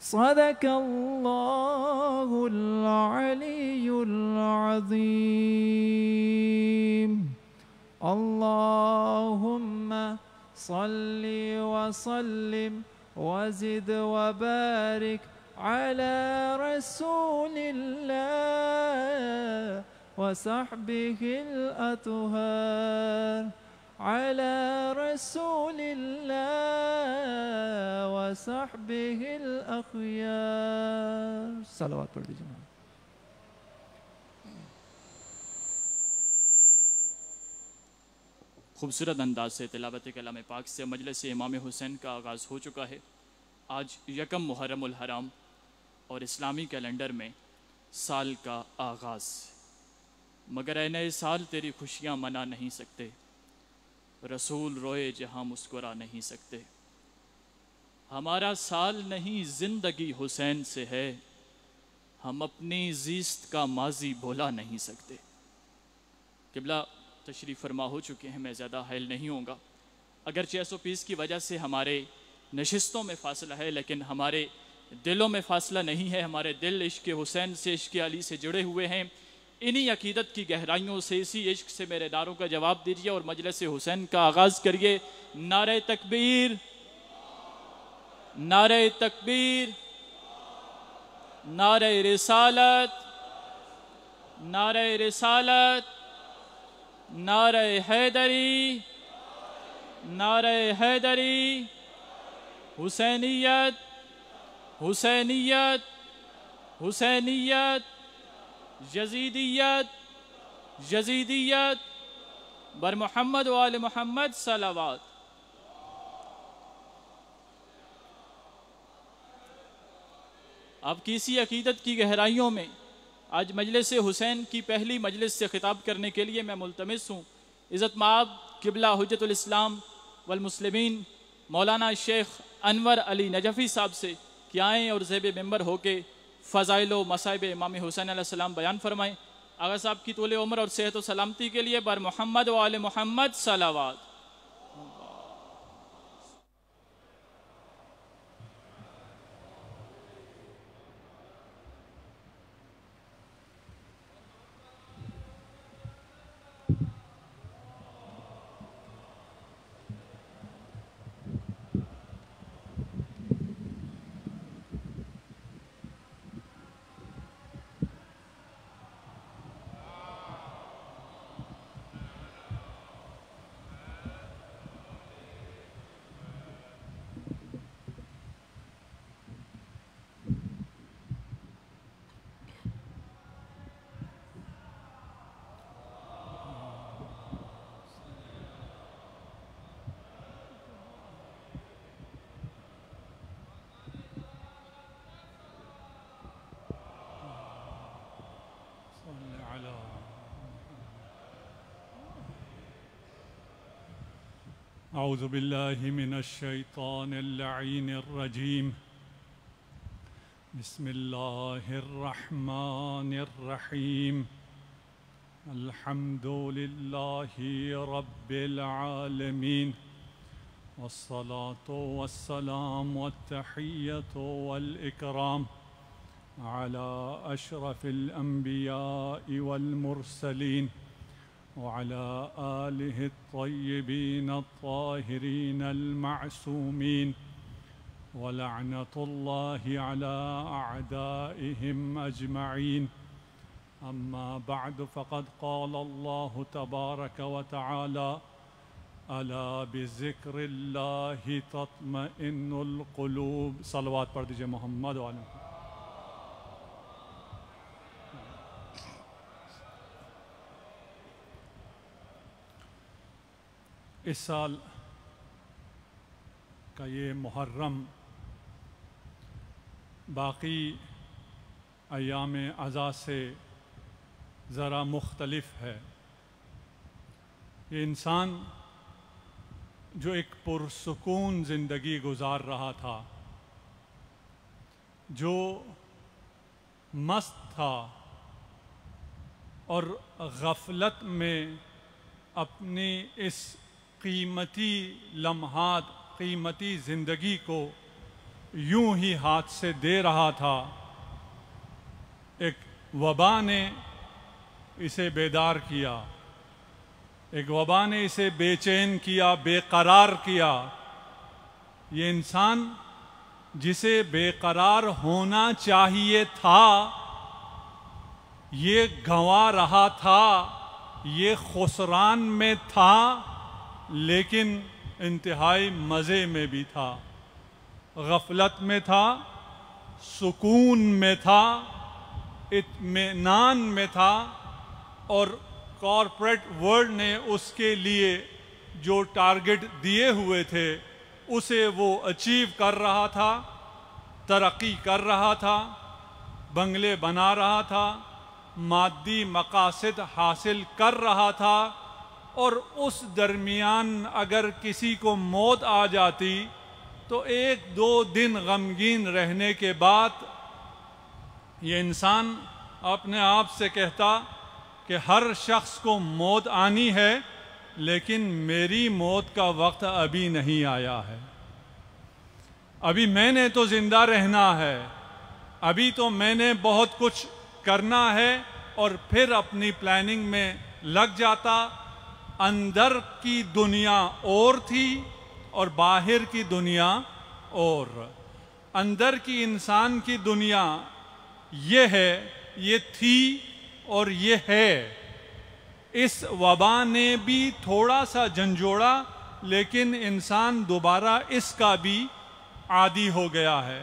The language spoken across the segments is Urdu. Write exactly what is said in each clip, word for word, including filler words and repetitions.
صدق اللہ العلی العظیم اللہم صل وسلم وزد وبارک علی رسول اللہ وصحبہ الأطہار على رسول الله وصحبه الأخيار صلوات پڑھ دیجئے. خوبصورت انداز سے تلاوت کلام پاک سے مجلس امام حسین کا آغاز ہو چکا ہے. آج یکم محرم الحرام اور اسلامی کیلنڈر میں سال کا آغاز، مگر اے نئے سال تیری خوشیاں منا نہیں سکتے، رسول روئے جہاں مسکرا نہیں سکتے. ہمارا سال نہیں زندگی حسین سے ہے، ہم اپنی زیست کا ماضی بھولا نہیں سکتے. قبلہ تشریف فرما ہو چکے ہیں، میں زیادہ حائل نہیں ہوں گا. اگرچہ ایس او پیز کی وجہ سے ہمارے نشستوں میں فاصلہ ہے، لیکن ہمارے دلوں میں فاصلہ نہیں ہے. ہمارے دل عشق حسین سے، عشق علی سے جڑے ہوئے ہیں. انہی عقیدت کی گہرائیوں سے، اسی عشق سے میرے نعروں کا جواب دیجئے اور مجلس حسین کا آغاز کریے. نعرہ تکبیر، نعرہ تکبیر، نعرہ رسالت، نعرہ رسالت، نعرہ حیدری، نعرہ حیدری، حسینیت، حسینیت، حسینیت، یزیدیت، یزیدیت، بر محمد و آل محمد صلوات. آپ کی اسی عقیدت کی گہرائیوں میں آج مجلس حسین کی پہلی مجلس سے خطاب کرنے کے لیے میں ملتمس ہوں عزت مآب قبلہ حجت الاسلام والمسلمین مولانا شیخ انور علی نجفی صاحب سے کہ آئیں اور زیب ممبر ہو کے فضائل و مصائب امام حسین علیہ السلام بیان فرمائیں. آغا صاحب کی طول عمر اور صحت و سلامتی کے لیے بر محمد و آل محمد صلوات. اعوذ باللہ من الشیطان اللعین الرجیم بسم اللہ الرحمن الرحیم الحمد للہ رب العالمین والصلاة والسلام والتحیة والاکرام على اشرف الانبیاء والمرسلین وعلى آله الطيبين الطاهرين المعصومين ولعنة الله على أعدائهم أجمعين. أما بعد فقد قال الله تبارك وتعالى ألا بذكر الله تطمئن القلوب. صلوات پڑھ دیجئے محمد وعلى محمد. اس سال کا یہ محرم باقی ایام عزا سے ذرا مختلف ہے. یہ انسان جو ایک پرسکون زندگی گزار رہا تھا، جو مست تھا اور غفلت میں اپنی اس قیمتی لمحات، قیمتی زندگی کو यूं ही हाथ से दे रहा था, एक वबा ने इसे बेदार किया, एक वबा ने इसे बेचैन किया, बेकरार किया। ये इंसान जिसे बेकरार होना चाहिए था, ये गंवा रहा था, ये खुसरान में था, लेकिन इंतहाई मज़े में भी था, गफलत में था, सुकून में था, इत्मीनान में था। और कॉरपोरेट वर्ल्ड ने उसके लिए जो टारगेट दिए हुए थे उसे वो अचीव कर रहा था, तरक्की कर रहा था, बंगले बना रहा था, मादी मकासद हासिल कर रहा था। और उस दरमियान अगर किसी को मौत आ जाती तो एक दो दिन गमगीन रहने के बाद ये इंसान अपने आप से कहता कि हर शख्स को मौत आनी है, लेकिन मेरी मौत का वक्त अभी नहीं आया है। अभी मैंने तो जिंदा रहना है, अभी तो मैंने बहुत कुछ करना है। और फिर अपनी प्लानिंग में लग जाता। अंदर की दुनिया और थी और बाहर की दुनिया और। अंदर की इंसान की दुनिया ये है, ये थी और ये है। इस वबा ने भी थोड़ा सा झंझोड़ा, लेकिन इंसान दोबारा इसका भी आदी हो गया है।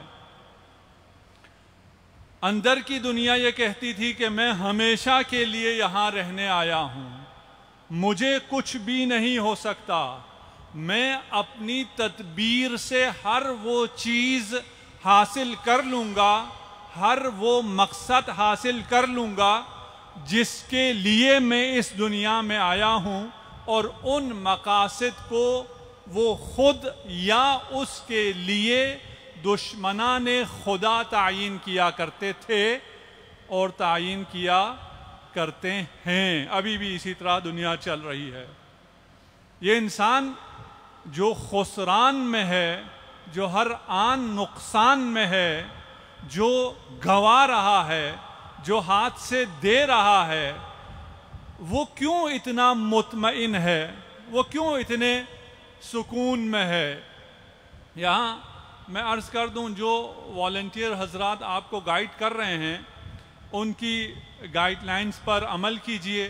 अंदर की दुनिया ये कहती थी कि मैं हमेशा के लिए यहाँ रहने आया हूँ, मुझे कुछ भी नहीं हो सकता, मैं अपनी तदबीर से हर वो चीज़ हासिल कर लूँगा, हर वो मकसद हासिल कर लूँगा जिसके लिए मैं इस दुनिया में आया हूँ। और उन मकासद को वो खुद या उसके लिए दुश्मना ने खुदा तायीन किया करते थे और तायीन किया करते हैं। अभी भी इसी तरह दुनिया चल रही है। ये इंसान जो खुसरान में है, जो हर आन नुकसान में है, जो गंवा रहा है, जो हाथ से दे रहा है, वो क्यों इतना मुतमईन है, वो क्यों इतने सुकून में है। यहाँ मैं अर्ज़ कर दूं, जो वॉलंटियर हजरात आपको गाइड कर रहे हैं उनकी गाइडलाइंस पर अमल कीजिए।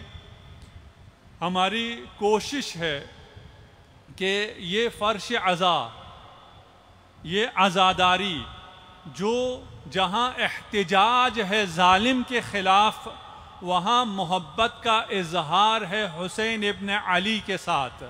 हमारी कोशिश है कि ये फ़र्श अज़ा, ये आज़ादारी, जो जहाँ एहतिजाज है जालिम के ख़िलाफ़, वहाँ मोहब्बत का इजहार है हुसैन इब्न अली के साथ।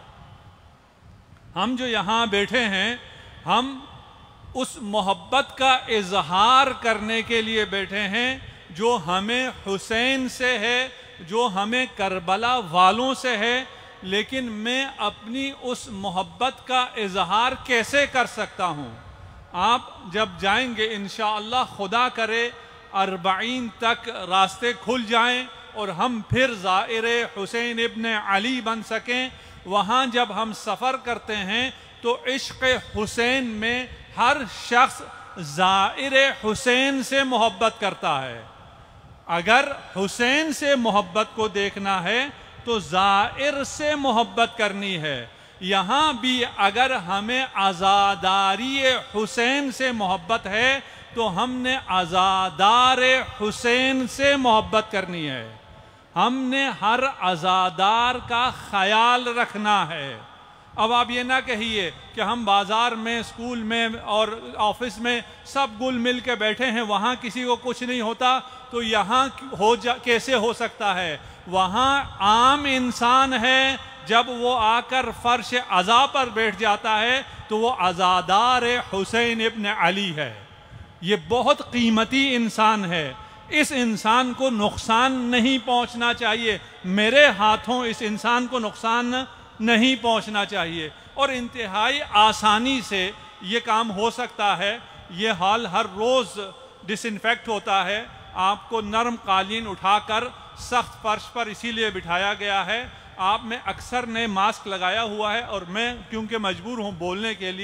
हम जो यहाँ बैठे हैं, हम उस मोहब्बत का इजहार करने के लिए बैठे हैं जो हमें हुसैन से है, जो हमें करबला वालों से है। लेकिन मैं अपनी उस मोहब्बत का इजहार कैसे कर सकता हूँ? आप जब जाएंगे इंशाअल्लाह, खुदा करे अरबाईन तक रास्ते खुल जाएं और हम फिर ज़ाइरे हुसैन इब्न अली बन सकें। वहाँ जब हम सफ़र करते हैं तो इश्क़ हुसैन में हर शख्स ज़ाइरे हुसैन से मोहब्बत करता है। अगर हुसैन से मोहब्बत को देखना है तो ज़ाइर से मोहब्बत करनी है। यहाँ भी अगर हमें आज़ादारी हुसैन से मोहब्बत है तो हमने आज़ादार हुसैन से मोहब्बत करनी है। हमने हर आज़ादार का ख्याल रखना है। अब आप ये ना कहिए कि हम बाज़ार में, स्कूल में और ऑफिस में सब गुल मिल के बैठे हैं, वहाँ किसी को कुछ नहीं होता, तो यहाँ हो जा कैसे हो सकता है? वहाँ आम इंसान है, जब वो आकर फर्श अज़ा पर बैठ जाता है तो वो आज़ादार हुसैन इब्न अली है। ये बहुत कीमती इंसान है। इस इंसान को नुकसान नहीं पहुंचना चाहिए। मेरे हाथों इस इंसान को नुकसान नहीं पहुंचना चाहिए। और इंतहाई आसानी से ये काम हो सकता है। ये हाल हर रोज़ डिसइंफेक्ट होता है। आपको नरम कालीन उठाकर सख्त फर्श पर इसीलिए बिठाया गया है। आप में अक्सर ने मास्क लगाया हुआ है और मैं क्योंकि मजबूर हूँ बोलने के लिए,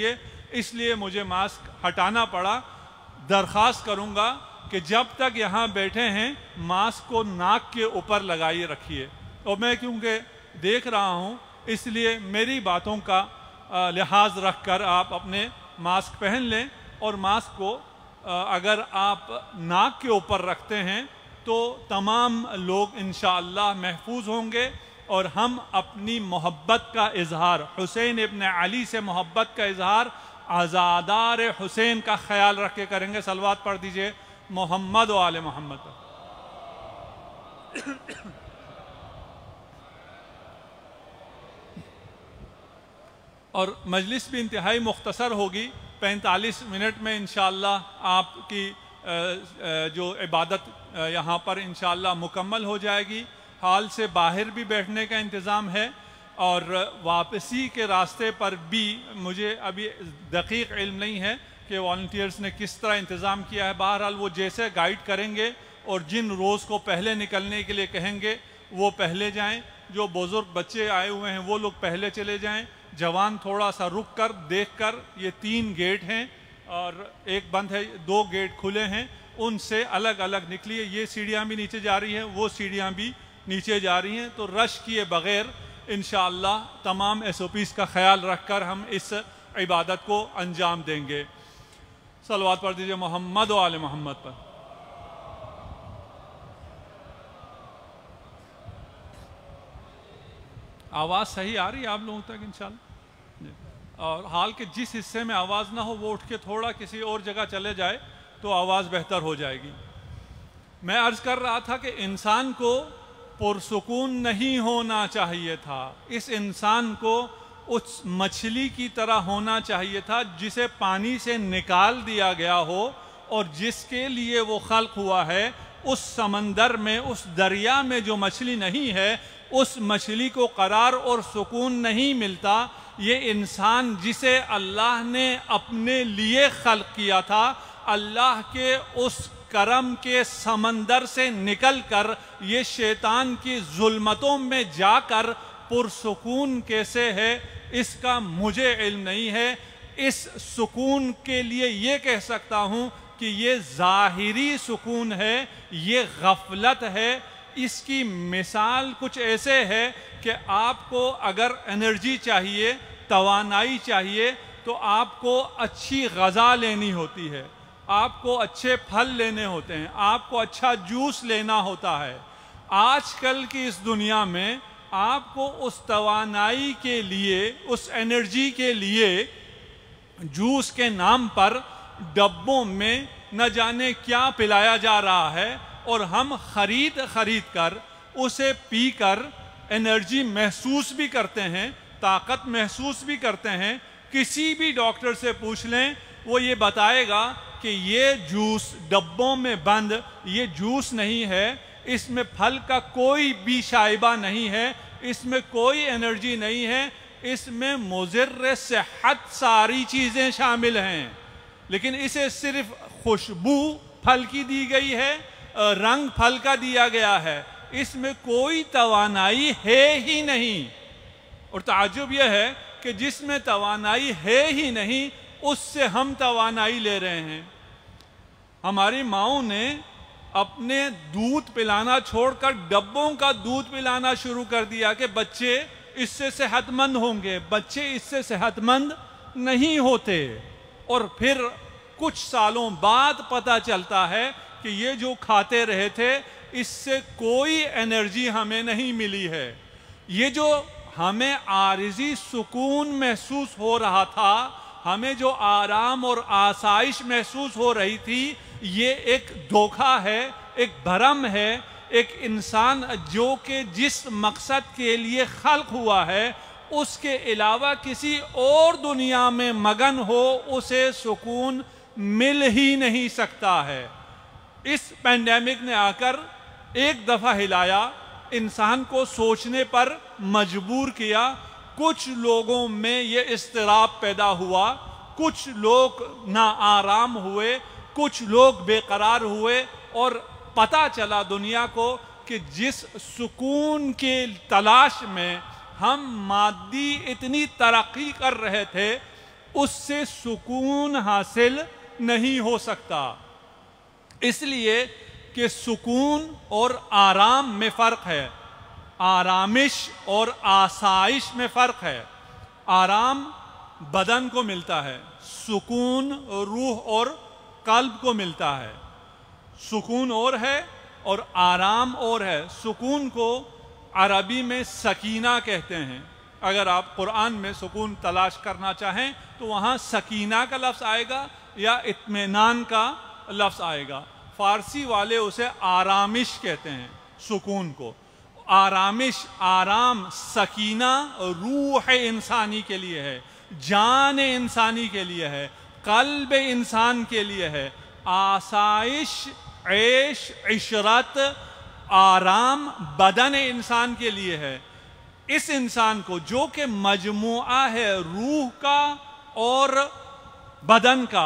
اس لیے مجھے ماسک ہٹانا پڑا۔ درخواست کروں گا کہ جب تک یہاں بیٹھے ہیں ماسک کو ناک کے اوپر لگائیے رکھیے، اور میں کیونکہ دیکھ رہا ہوں اس لیے میری باتوں کا لحاظ رکھ کر آپ اپنے ماسک پہن لیں، اور ماسک کو اگر آپ ناک کے اوپر رکھتے ہیں تو تمام لوگ انشاءاللہ محفوظ ہوں گے، اور ہم اپنی محبت کا اظہار، حسین ابن علی سے محبت کا اظہار عزادار حسین کا خیال رکھ کے کریں گے۔ صلوات پڑھ دیجئے محمد و آل محمد۔ اور مجلس بھی انتہائی مختصر ہوگی، پینتالیس منٹ میں انشاءاللہ آپ کی جو عبادت یہاں پر انشاءاللہ مکمل ہو جائے گی۔ ہال سے باہر بھی بیٹھنے کا انتظام ہے، اور واپسی کے راستے پر بھی مجھے ابھی دقیق علم نہیں ہے کہ والنٹیئرز نے کس طرح انتظام کیا ہے۔ بہرحال وہ جیسے گائیڈ کریں گے، اور جن روز کو پہلے نکلنے کے لیے کہیں گے وہ پہلے جائیں، جو بزرگ بچے آئے ہوئے ہیں وہ لوگ پہلے چلے جائیں، جوان تھوڑا سا رک کر دیکھ کر، یہ تین گیٹ ہیں اور ایک بند ہے، دو گیٹ کھلے ہیں، ان سے الگ الگ نکلیے۔ یہ سیڑھیاں بھی نیچے جا رہی ہیں، وہ سیڑھیاں بھی نیچے جا رہی ہیں، تو رش کیے بغیر انشاءاللہ تمام ایس او پیز کا خیال رکھ کر ہم اس عبادت کو انجام دیں گے۔ صلوات پڑھ دیجئے محمد و آل محمد پر۔ آواز صحیح آ رہی ہے آپ لوگوں تک انشاءاللہ؟ اور حال کے جس حصے میں آواز نہ ہو وہ اٹھ کے تھوڑا کسی اور جگہ چلے جائے تو آواز بہتر ہو جائے گی۔ میں عرض کر رہا تھا کہ انسان کو پرسکون نہیں ہونا چاہیے تھا، اس انسان کو اس مچھلی کی طرح ہونا چاہیے تھا جسے پانی سے نکال دیا گیا ہو، اور جس کے لیے وہ خلق ہوا ہے اس سمندر میں، اس دریا میں جو مچھلی نہیں ہے، اس مچھلی کو قرار اور سکون نہیں ملتا۔ یہ انسان جسے اللہ نے اپنے لیے خلق کیا تھا، اللہ کے اس کرم کے سمندر سے نکل کر یہ شیطان کی ظلمتوں میں جا کر پرسکون کیسے ہے، اس کا مجھے علم نہیں ہے۔ اس سکون کے لیے یہ کہہ سکتا ہوں کہ یہ ظاہری سکون ہے، یہ غفلت ہے۔ اس کی مثال کچھ ایسے ہے کہ آپ کو اگر انرجی چاہیے، توانائی چاہیے، تو آپ کو اچھی غذا لینی ہوتی ہے، آپ کو اچھے پھل لینے ہوتے ہیں، آپ کو اچھا جوس لینا ہوتا ہے۔ آج کل کی اس دنیا میں آپ کو اس توانائی کے لیے، اس انرجی کے لیے جوس کے نام پر ڈبوں میں نہ جانے کیا پلایا جا رہا ہے، اور ہم خرید خرید کر اسے پی کر انرجی محسوس بھی کرتے ہیں، طاقت محسوس بھی کرتے ہیں۔ کسی بھی ڈاکٹر سے پوچھ لیں، وہ یہ بتائے گا کہ یہ جوس ڈبوں میں بند، یہ جوس نہیں ہے، اس میں پھل کا کوئی بھی شائبہ نہیں ہے، اس میں کوئی انرجی نہیں ہے، اس میں مضر صحت ساری چیزیں شامل ہیں، لیکن اسے صرف خوشبو پھل کی دی گئی ہے، رنگ پھل کا دیا گیا ہے، اس میں کوئی توانائی ہے ہی نہیں۔ اور تعجب یہ ہے کہ جس میں توانائی ہے ہی نہیں، اس سے ہم توانائی لے رہے ہیں۔ ہماری ماؤں نے اپنے دودھ پلانا چھوڑ کر ڈبوں کا دودھ پلانا شروع کر دیا کہ بچے اس سے صحت مند ہوں گے، بچے اس سے صحت مند نہیں ہوتے، اور پھر کچھ سالوں بعد پتہ چلتا ہے کہ یہ جو کھاتے رہے تھے اس سے کوئی انرجی ہمیں نہیں ملی ہے۔ یہ جو ہمیں عارضی سکون محسوس ہو رہا تھا، ہمیں جو آرام اور آسائش محسوس ہو رہی تھی، یہ ایک دھوکہ ہے، ایک بھرم ہے۔ ایک انسان جو کہ جس مقصد کے لیے خلق ہوا ہے، اس کے علاوہ کسی اور دنیا میں مگن ہو، اسے سکون مل ہی نہیں سکتا ہے۔ اس پینڈیمک نے آ کر ایک دفعہ ہلایا، انسان کو سوچنے پر مجبور کیا۔ کچھ لوگوں میں یہ اضطراب پیدا ہوا، کچھ لوگ ناآرام ہوئے، کچھ لوگ بے قرار ہوئے، اور پتہ چلا دنیا کو کہ جس سکون کی تلاش میں ہم مادی اتنی ترقی کر رہے تھے، اس سے سکون حاصل نہیں ہو سکتا، اس لیے کہ سکون اور آرام میں فرق ہے، آرامش اور آسائش میں فرق ہے۔ آرام بدن کو ملتا ہے، سکون روح اور قلب کو ملتا ہے۔ سکون اور ہے اور آرام اور ہے۔ سکون کو عربی میں سکینہ کہتے ہیں۔ اگر آپ قرآن میں سکون تلاش کرنا چاہیں تو وہاں سکینہ کا لفظ آئے گا یا اطمینان کا لفظ آئے گا۔ فارسی والے اسے آرامش کہتے ہیں سکون کو۔ آرامش، آرام، سکینہ روح انسانی کے لیے ہے، جان انسانی کے لیے ہے، قلب انسان کے لیے ہے۔ آسائش، عیش، عشرت، آرام بدن انسان کے لیے ہے۔ اس انسان کو جو کہ مجموعہ ہے روح کا اور بدن کا،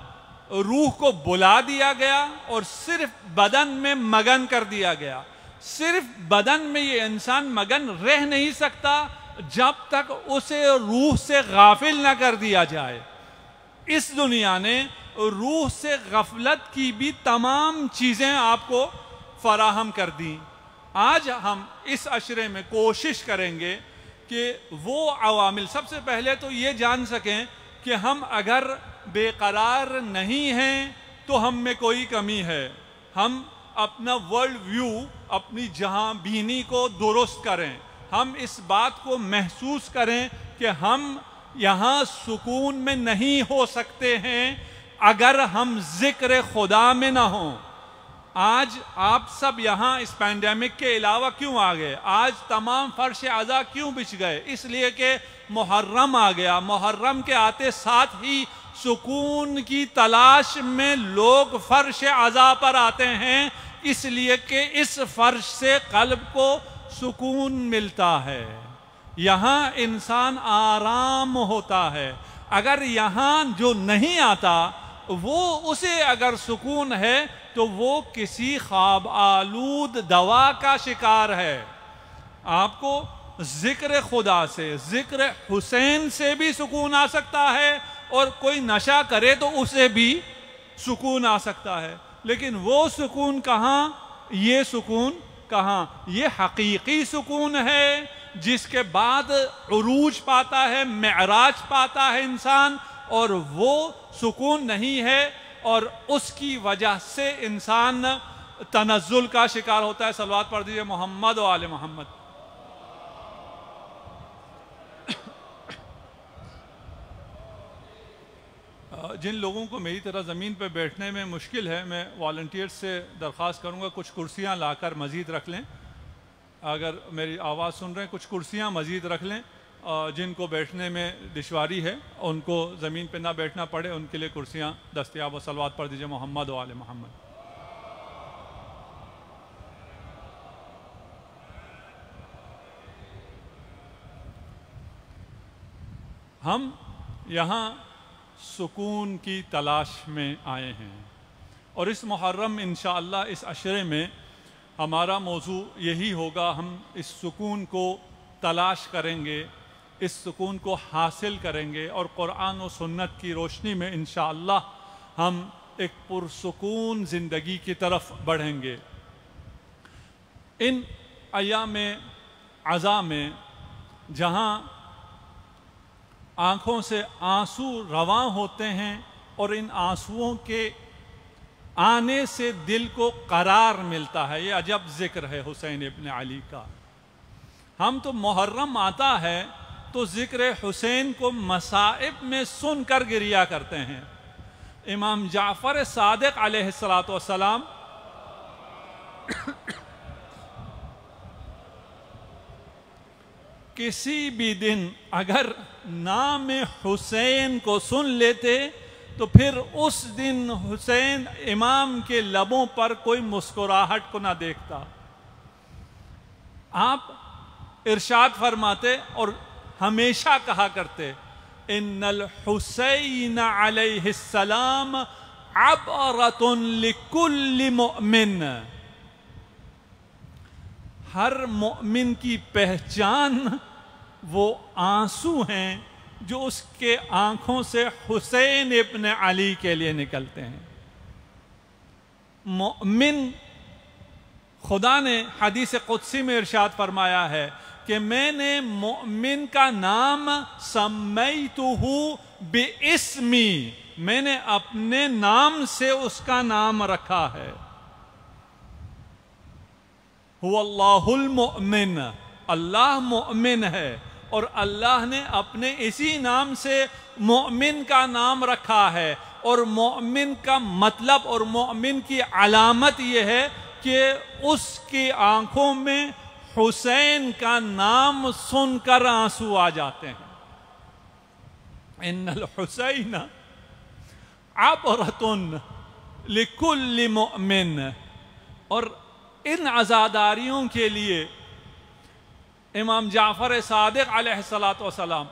روح کو بلا دیا گیا اور صرف بدن میں مگن کر دیا گیا۔ صرف بدن میں یہ انسان مگن رہ نہیں سکتا جب تک اسے روح سے غافل نہ کر دیا جائے۔ اس دنیا نے روح سے غفلت کی بھی تمام چیزیں آپ کو فراہم کر دیں۔ آج ہم اس عشرے میں کوشش کریں گے کہ وہ عوامل، سب سے پہلے تو یہ جان سکیں کہ ہم اگر بے قرار نہیں ہیں تو ہم میں کوئی کمی ہے۔ ہم اپنا ورلڈ ویو، اپنی جہاں بینی کو درست کریں۔ ہم اس بات کو محسوس کریں کہ ہم یہاں سکون میں نہیں ہو سکتے ہیں اگر ہم ذکر خدا میں نہ ہوں۔ آج آپ سب یہاں اس پینڈیمک کے علاوہ کیوں آ گئے؟ آج تمام فرش عزا کیوں بچھ گئے؟ اس لیے کہ محرم آ گیا۔ محرم کے آتے ساتھ ہی سکون کی تلاش میں لوگ فرش عزا پر آتے ہیں، اس لیے کہ اس فرش سے قلب کو سکون ملتا ہے، یہاں انسان آرام ہوتا ہے۔ اگر یہاں جو نہیں آتا وہ اسے اگر سکون ہے تو وہ کسی خواب آلود دوا کا شکار ہے۔ آپ کو ذکر خدا سے، ذکر حسین سے بھی سکون آ سکتا ہے، اور کوئی نشہ کرے تو اسے بھی سکون آ سکتا ہے، لیکن وہ سکون کہاں، یہ سکون کہاں؟ یہ حقیقی سکون ہے جس کے بعد عروج پاتا ہے، معراج پاتا ہے انسان، اور وہ سکون نہیں ہے اور اس کی وجہ سے انسان تنزل کا شکار ہوتا ہے۔ صلوات پڑھ دیجئے محمد و آل محمد۔ جن لوگوں کو میری طرح زمین پہ بیٹھنے میں مشکل ہے، میں والنٹیئر سے درخواست کروں گا کچھ کرسیاں لا کر مزید رکھ لیں۔ اگر میری آواز سن رہے ہیں کچھ کرسیاں مزید رکھ لیں۔ جن کو بیٹھنے میں دشواری ہے، ان کو زمین پہ نہ بیٹھنا پڑے، ان کے لیے کرسیاں دستیاب و صلوات پڑھ دیجئے محمد و آل محمد۔ ہم یہاں سکون کی تلاش میں آئے ہیں، اور اس محرم انشاءاللہ اس عشرے میں ہمارا موضوع یہی ہوگا۔ ہم اس سکون کو تلاش کریں گے، اس سکون کو حاصل کریں گے، اور قرآن و سنت کی روشنی میں انشاءاللہ ہم ایک پرسکون زندگی کی طرف بڑھیں گے۔ ان ایام عزا میں جہاں آنکھوں سے آنسو رواں ہوتے ہیں اور ان آنسوؤں کے آنے سے دل کو قرار ملتا ہے، یہ عجب ذکر ہے حسین ابن علی کا۔ ہم تو محرم آتا ہے تو ذکر حسین کو مصائب میں سن کر گریا کرتے ہیں۔ امام جعفر صادق علیہ الصلاۃ والسلام کسی بھی دن اگر نام حسین کو سن لیتے تو پھر اس دن حسین امام کے لبوں پر کوئی مسکراہٹ کو نہ دیکھتا۔ آپ ارشاد فرماتے اور ہمیشہ کہا کرتے، ان الحسین علیہ السلام عبرۃ لکل مؤمن، ہر مومن کی پہچان وہ آنسو ہیں جو اس کے آنکھوں سے حسین ابن علی کے لیے نکلتے ہیں۔ مومن، خدا نے حدیث قدسی میں ارشاد فرمایا ہے کہ میں نے مومن کا نام سمیتہ باسمی، میں نے اپنے نام سے اس کا نام رکھا ہے۔ هو اللہ المؤمن، اللہ مومن ہے، اور اللہ نے اپنے اسی نام سے مومن کا نام رکھا ہے۔ اور مومن کا مطلب اور مومن کی علامت یہ ہے کہ اس کی آنکھوں میں حسین کا نام سن کر آنسو آ جاتے ہیں۔ ان الحسین عبرۃ لکل مؤمن۔ اور ان عزاداریوں کے لیے امام جعفر صادق علیہ الصلاۃ والسلام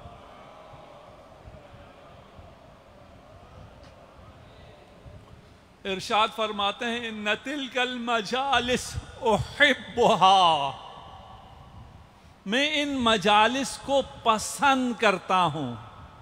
ارشاد فرماتے ہیں ان تلک المجالس احبها، میں ان مجالس کو پسند کرتا ہوں۔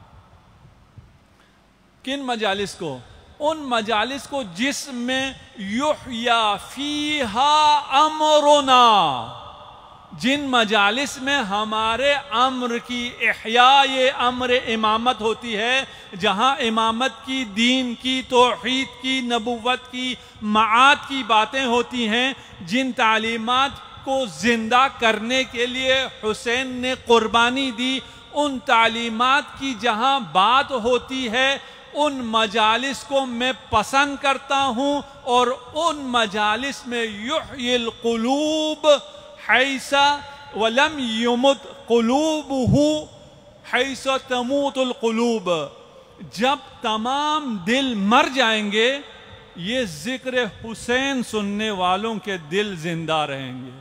کن مجالس کو؟ ان مجالس کو جس میں یحیی فیہا امرنا، جن مجالس میں ہمارے امر کی احیاء یہ امر امامت ہوتی ہے، جہاں امامت کی، دین کی، توحید کی، نبوت کی، معاد کی باتیں ہوتی ہیں، جن تعلیمات کو زندہ کرنے کے لیے حسین نے قربانی دی، ان تعلیمات کی جہاں بات ہوتی ہے، ان مجالس کو میں پسند کرتا ہوں۔ اور ان مجالس میں یحیی القلوب حیث ولم یمت قلوبہ حیث تموت القلوب، جب تمام دل مر جائیں گے یہ ذکر حسین سننے والوں کے دل زندہ رہیں گے۔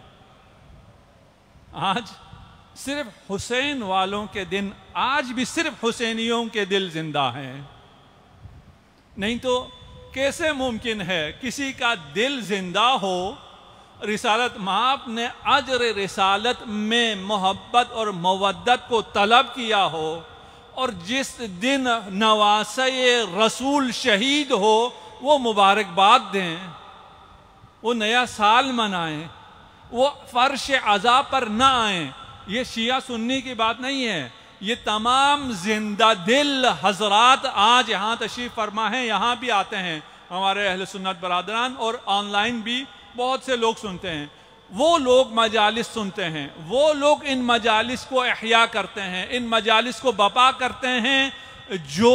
آج صرف حسین والوں کے دن، آج بھی صرف حسینیوں کے دل زندہ ہیں، نہیں تو کیسے ممکن ہے کسی کا دل زندہ ہو؟ رسالت مآب نے اجر رسالت میں محبت اور مودت کو طلب کیا ہو، اور جس دن نواسۂ رسول شہید ہو وہ مبارکباد دیں، وہ نیا سال منائیں، وہ فرش عزا پر نہ آئیں۔ یہ شیعہ سنی کی بات نہیں ہے، یہ تمام زندہ دل حضرات آج یہاں تشریف فرما ہیں، یہاں بھی آتے ہیں ہمارے اہل سنت برادران، اور آن لائن بھی بہت سے لوگ سنتے ہیں۔ وہ لوگ مجالس سنتے ہیں، وہ لوگ ان مجالس کو احیاء کرتے ہیں، ان مجالس کو بپا کرتے ہیں، جو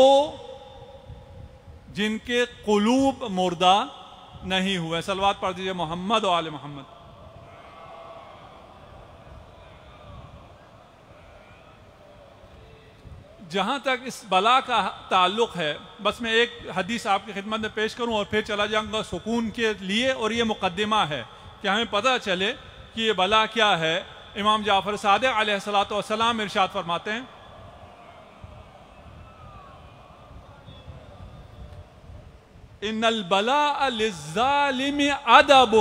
جن کے قلوب مردہ نہیں ہوئے۔ صلوات پڑھ دیجئے محمد و آل محمد۔ جہاں تک اس بلا کا تعلق ہے، بس میں ایک حدیث آپ کی خدمت میں پیش کروں اور پھر چلا جاؤں گا سکون کے لیے، اور یہ مقدمہ ہے کہ ہمیں پتہ چلے کہ یہ بلا کیا ہے۔ امام جعفر صادق علیہ الصلاۃ والسلام ارشاد فرماتے ہیں ان البلاء للظالم ادب،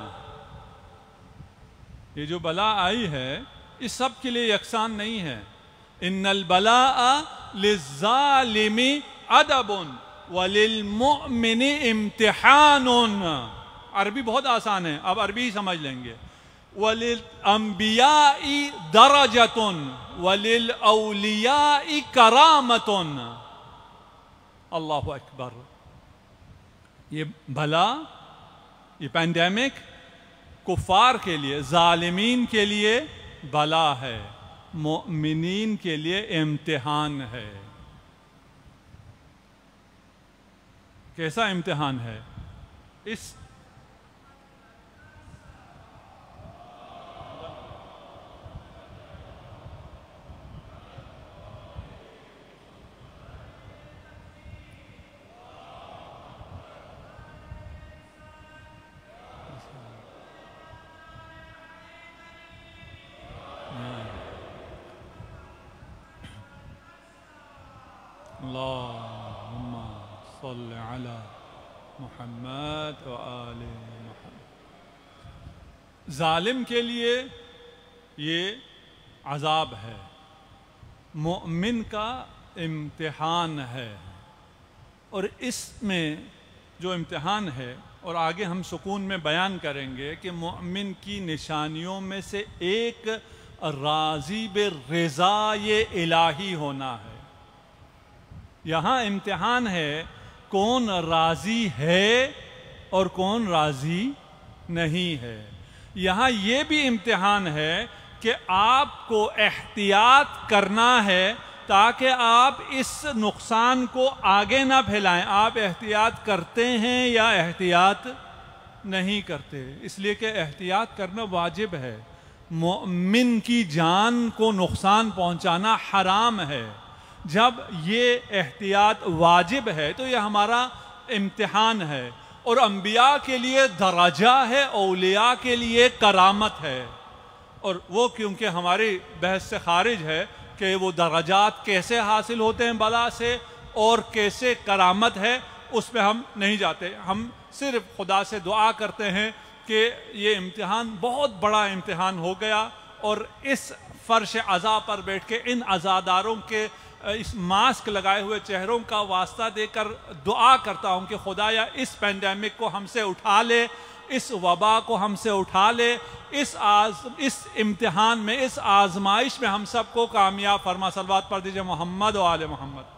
یہ جو بلا آئی ہے اس سب کے لیے یکساں نہیں ہے۔ ان البلاء للظالم ادب وللمؤمن امتحان، عربی بہت آسان ہے، آپ عربی ہی سمجھ لیں گے۔ وللانبیاء درجۃ وللاولیاء کرامۃ، اللہ اکبر۔ یہ بلا، یہ پینڈیمک کفار کے لیے، ظالمین کے لیے بلا ہے، مومنین کے لیے امتحان ہے۔ کیسا امتحان ہے؟ اس اللہم صل علی محمد و آل محمد۔ ظالم کے لیے یہ عذاب ہے، مومن کا امتحان ہے، اور اس میں جو امتحان ہے، اور آگے ہم سکون میں بیان کریں گے کہ مومن کی نشانیوں میں سے ایک راضی برضائے الہی ہونا ہے۔ یہاں امتحان ہے کون راضی ہے اور کون راضی نہیں ہے۔ یہاں یہ بھی امتحان ہے کہ آپ کو احتیاط کرنا ہے تاکہ آپ اس نقصان کو آگے نہ پھیلائیں۔ آپ احتیاط کرتے ہیں یا احتیاط نہیں کرتے؟ اس لیے کہ احتیاط کرنا واجب ہے۔ مومن کی جان کو نقصان پہنچانا حرام ہے۔ جب یہ احتیاط واجب ہے تو یہ ہمارا امتحان ہے، اور انبیاء کے لیے درجہ ہے، اولیاء کے لیے کرامت ہے۔ اور وہ کیونکہ ہماری بحث سے خارج ہے کہ وہ درجات کیسے حاصل ہوتے ہیں بلا سے اور کیسے کرامت ہے، اس پہ ہم نہیں جاتے۔ ہم صرف خدا سے دعا کرتے ہیں کہ یہ امتحان بہت بڑا امتحان ہو گیا، اور اس فرش عزا پر بیٹھ کے ان عزاداروں کے اس ماسک لگائے ہوئے چہروں کا واسطہ دے کر دعا کرتا ہوں کہ خدایا اس پینڈیمک کو ہم سے اٹھا لے، اس وبا کو ہم سے اٹھا لے، اس آز اس امتحان میں، اس آزمائش میں ہم سب کو کامیاب فرما۔ صلوات پڑھ دیجئے محمد و آل محمد۔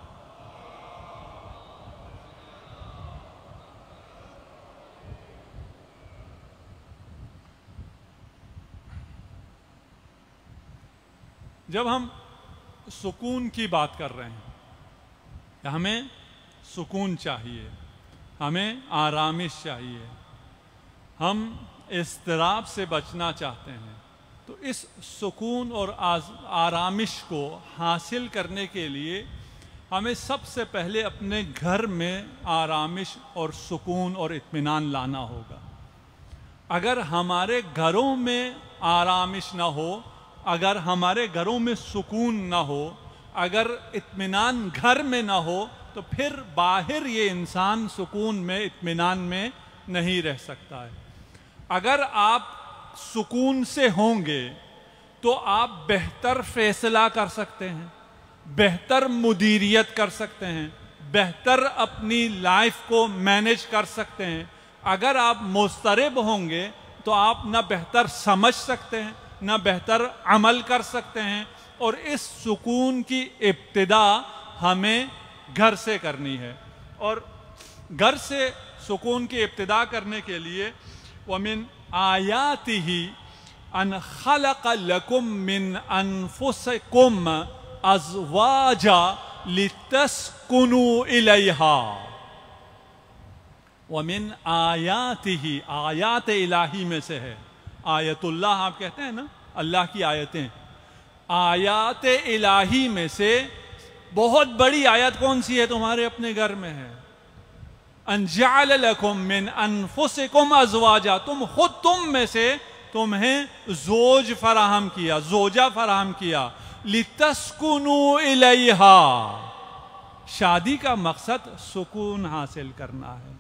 جب ہم سکون کی بات کر رہے ہیں کہ ہمیں سکون چاہیے، ہمیں آرامش چاہیے، ہم اضطراب سے بچنا چاہتے ہیں، تو اس سکون اور آرامش کو حاصل کرنے کے لیے ہمیں سب سے پہلے اپنے گھر میں آرامش اور سکون اور اطمینان لانا ہوگا۔ اگر ہمارے گھروں میں آرامش نہ ہو، اگر ہمارے گھروں میں سکون نہ ہو، اگر اطمینان گھر میں نہ ہو، تو پھر باہر یہ انسان سکون میں، اطمینان میں نہیں رہ سکتا ہے۔ اگر آپ سکون سے ہوں گے تو آپ بہتر فیصلہ کر سکتے ہیں، بہتر مدیریت کر سکتے ہیں، بہتر اپنی لائف کو مینیج کر سکتے ہیں۔ اگر آپ مضطرب ہوں گے تو آپ نہ بہتر سمجھ سکتے ہیں، نہ بہتر عمل کر سکتے ہیں، اور اس سکون کی ابتدا ہمیں گھر سے کرنی ہے۔ اور گھر سے سکون کی ابتدا کرنے کے لیے وَمِنْ آيَاتِهِ أَنْ خَلَقَ لَكُم مِّنْ أَنفُسِكُمْ أَزْوَاجًا لِتَسْكُنُوا إِلَيْهَا۔ وَمِنْ آيَاتِهِ، آیات الہی میں سے ہے۔ آیت اللہ آپ کہتے ہیں نا، اللہ کی آیتیں، آیات الہی میں سے بہت بڑی آیت کون سی ہے تمہارے اپنے گھر میں ہے؟ ان جعل لکم من انفسکم ازواجا، تم خود تم میں سے تمہیں زوج فراہم کیا، زوجہ فراہم کیا، لتسکنوا الیہا، شادی کا مقصد سکون حاصل کرنا ہے۔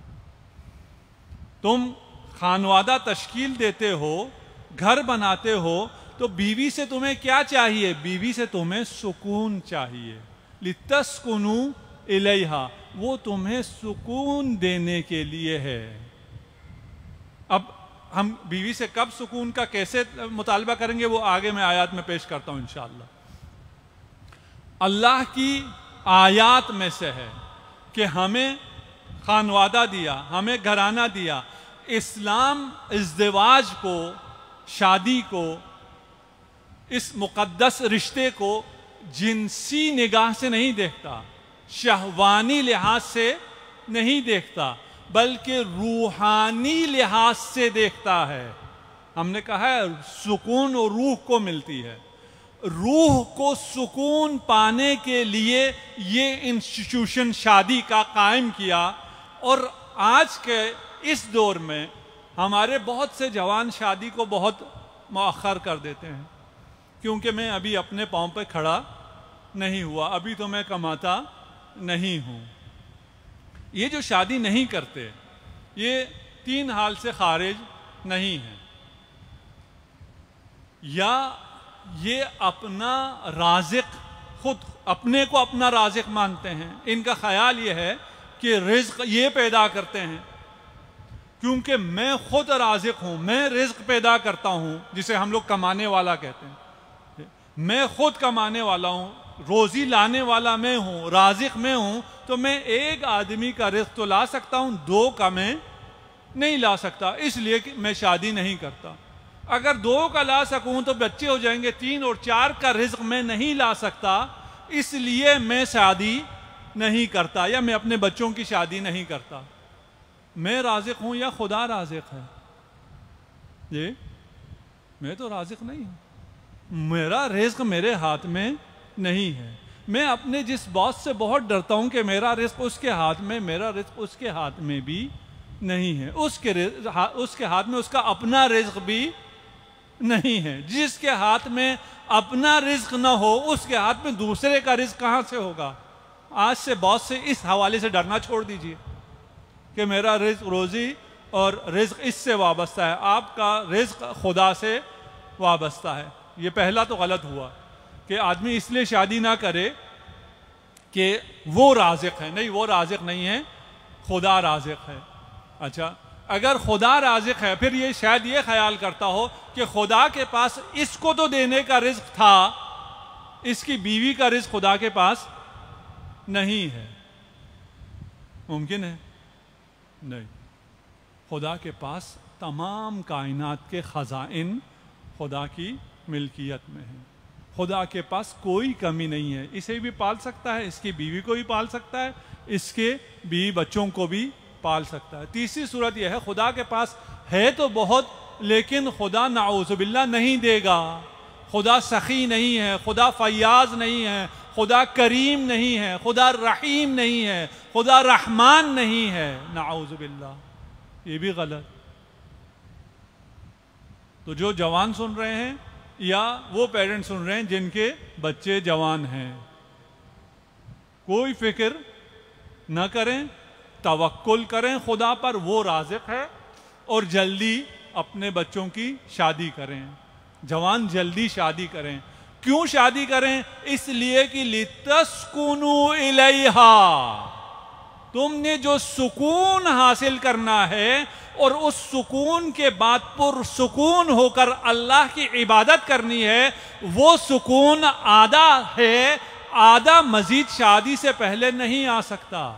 تم خانوادہ تشکیل دیتے ہو، گھر بناتے ہو، تو بیوی سے تمہیں کیا چاہیے؟ بیوی سے تمہیں سکون چاہیے۔ لِتَسْكُنُوا إِلَيْهَا، وہ تمہیں سکون دینے کے لیے ہے۔ اب ہم بیوی سے کب سکون کا کیسے مطالبہ کریں گے وہ آگے میں آیات میں پیش کرتا ہوں انشاءاللہ۔ اللہ کی آیات میں سے ہے کہ ہمیں خانوادہ دیا، ہمیں گھرانہ دیا۔ اسلام ازدواج کو، شادی کو، اس مقدس رشتے کو جنسی نگاہ سے نہیں دیکھتا، شہوانی لحاظ سے نہیں دیکھتا، بلکہ روحانی لحاظ سے دیکھتا ہے۔ ہم نے کہا ہے سکون اور روح کو ملتی ہے۔ روح کو سکون پانے کے لیے یہ انسٹیٹیوشن شادی کا قائم کیا، اور آج کے اس دور میں ہمارے بہت سے جوان شادی کو بہت مؤخر کر دیتے ہیں، کیونکہ میں ابھی اپنے پاؤں پہ کھڑا نہیں ہوا، ابھی تو میں کماتا نہیں ہوں۔ یہ جو شادی نہیں کرتے یہ تین حال سے خارج نہیں ہیں، یا یہ اپنا رازق خود اپنے کو اپنا رازق مانتے ہیں. ان کا خیال یہ ہے کہ رزق یہ پیدا کرتے ہیں کیونکہ میں خود رازق ہوں, میں رزق پیدا کرتا ہوں, جسے ہم لوگ کمانے والا کہتے ہیں. میں خود کمانے والا ہوں, روزی لانے والا میں ہوں, رازق میں ہوں, تو میں ایک آدمی کا رزق تو لا سکتا ہوں, دو کا میں نہیں لا سکتا, اس لیے کہ میں شادی نہیں کرتا. اگر دو کا لا سکوں تو بچے ہو جائیں گے, تین اور چار کا رزق میں نہیں لا سکتا, اس لیے میں شادی نہیں کرتا یا میں اپنے بچوں کی شادی نہیں کرتا. میں رازق ہوں یا خدا رازق ہے؟ جی میں تو رازق نہیں ہوں, میرا رزق میرے ہاتھ میں نہیں ہے. میں اپنے جس باس سے بہت ڈرتا ہوں کہ میرا رزق اس کے ہاتھ میں, میرا رزق اس کے ہاتھ میں بھی نہیں ہے. اس کے اس کے ہاتھ میں اس کا اپنا رزق بھی نہیں ہے. جس کے ہاتھ میں اپنا رزق نہ ہو اس کے ہاتھ میں دوسرے کا رزق کہاں سے ہوگا؟ آج سے باس سے اس حوالے سے ڈرنا چھوڑ دیجئے کہ میرا رزق روزی اور رزق اس سے وابستہ ہے. آپ کا رزق خدا سے وابستہ ہے. یہ پہلا تو غلط ہوا کہ آدمی اس لیے شادی نہ کرے کہ وہ رازق ہے. نہیں, وہ رازق نہیں ہے, خدا رازق ہے. اچھا, اگر خدا رازق ہے پھر یہ شاید یہ خیال کرتا ہو کہ خدا کے پاس اس کو تو دینے کا رزق تھا, اس کی بیوی کا رزق خدا کے پاس نہیں ہے. ممکن ہے؟ نہیں. خدا کے پاس تمام کائنات کے خزائن خدا کی ملکیت میں ہیں. خدا کے پاس کوئی کمی نہیں ہے. اسے بھی پال سکتا ہے, اس کی بیوی کو بھی پال سکتا ہے, اس کے بیوی بچوں کو بھی پال سکتا ہے. تیسری صورت یہ ہے, خدا کے پاس ہے تو بہت لیکن خدا نعوذ باللہ نہیں دے گا. خدا سخی نہیں ہے, خدا فیاض نہیں ہے, خدا کریم نہیں ہے, خدا رحیم نہیں ہے, خدا رحمان نہیں ہے. نعوذ باللہ, یہ بھی غلط. تو جو جوان سن رہے ہیں یا وہ پیرنٹ سن رہے ہیں جن کے بچے جوان ہیں, کوئی فکر نہ کریں, توکل کریں خدا پر, وہ رازق ہے, اور جلدی اپنے بچوں کی شادی کریں. جوان جلدی شادی کریں. کیوں شادی کریں؟ اس لیے کہ لِتَسْكُنُوا إِلَيْهَا, تم نے جو سکون حاصل کرنا ہے اور اس سکون کے بعد پر سکون ہو کر اللہ کی عبادت کرنی ہے, وہ سکون آدھا ہے, آدھا مزید شادی سے پہلے نہیں آ سکتا.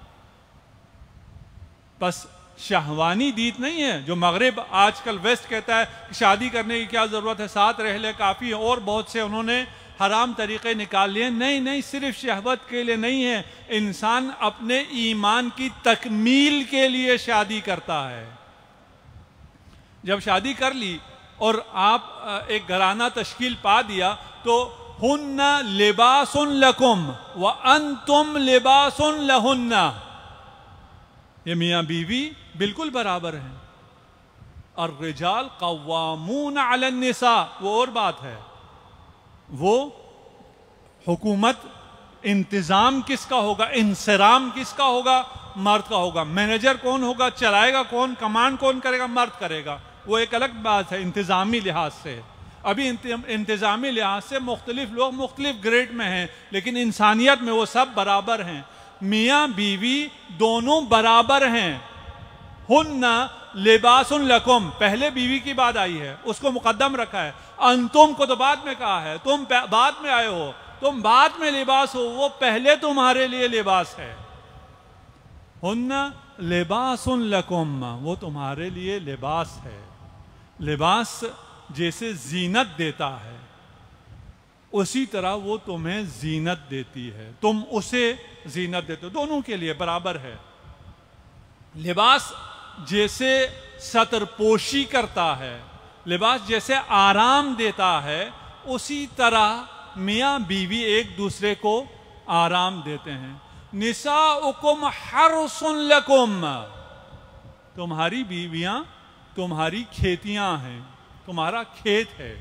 بس شہوانی دید نہیں ہے جو مغرب آج کل ویسٹ کہتا ہے کہ شادی کرنے کی کیا ضرورت ہے, ساتھ رہ لے کافی ہے, اور بہت سے انہوں نے حرام طریقے نکال لیے. نہیں نہیں, صرف شہوت کے لیے نہیں ہے, انسان اپنے ایمان کی تکمیل کے لیے شادی کرتا ہے. جب شادی کر لی اور آپ ایک گھرانہ تشکیل پا دیا تو ہن لباس لکم وانتم لباس لہن, یہ میاں بیوی بالکل برابر ہیں. الرجال قوامون علی النساء, وہ اور بات ہے, وہ حکومت انتظام کس کا ہوگا, انصرام کس کا ہوگا, مرد کا ہوگا. مینیجر کون ہوگا, چلائے گا کون, کمانڈ کون کرے گا, مرد کرے گا. وہ ایک الگ بات ہے انتظامی لحاظ سے. ابھی انتظامی لحاظ سے مختلف لوگ مختلف گریڈ میں ہیں, لیکن انسانیت میں وہ سب برابر ہیں. میاں بیوی دونوں برابر ہیں. ہن لباس لکم, پہلے بیوی کی بات آئی ہے, اس کو مقدم رکھا ہے. انتم کو تو بعد میں کہا ہے, تم بعد میں آئے ہو, تم بعد میں لباس ہو, وہ پہلے تمہارے لیے لباس ہے. ہن لباس لکم, وہ تمہارے لیے لباس ہے. لباس جیسے زینت دیتا ہے اسی طرح وہ تمہیں زینت دیتی ہے, تم اسے زینت دیتے ہو. دونوں کے لیے برابر ہے. لباس جیسے ستر پوشی کرتا ہے, لباس جیسے آرام دیتا ہے, اسی طرح میاں بیوی ایک دوسرے کو آرام دیتے ہیں. نساؤکم حرث لکم, تمہاری بیویاں تمہاری کھیتیاں ہیں, تمہارا کھیت ہے.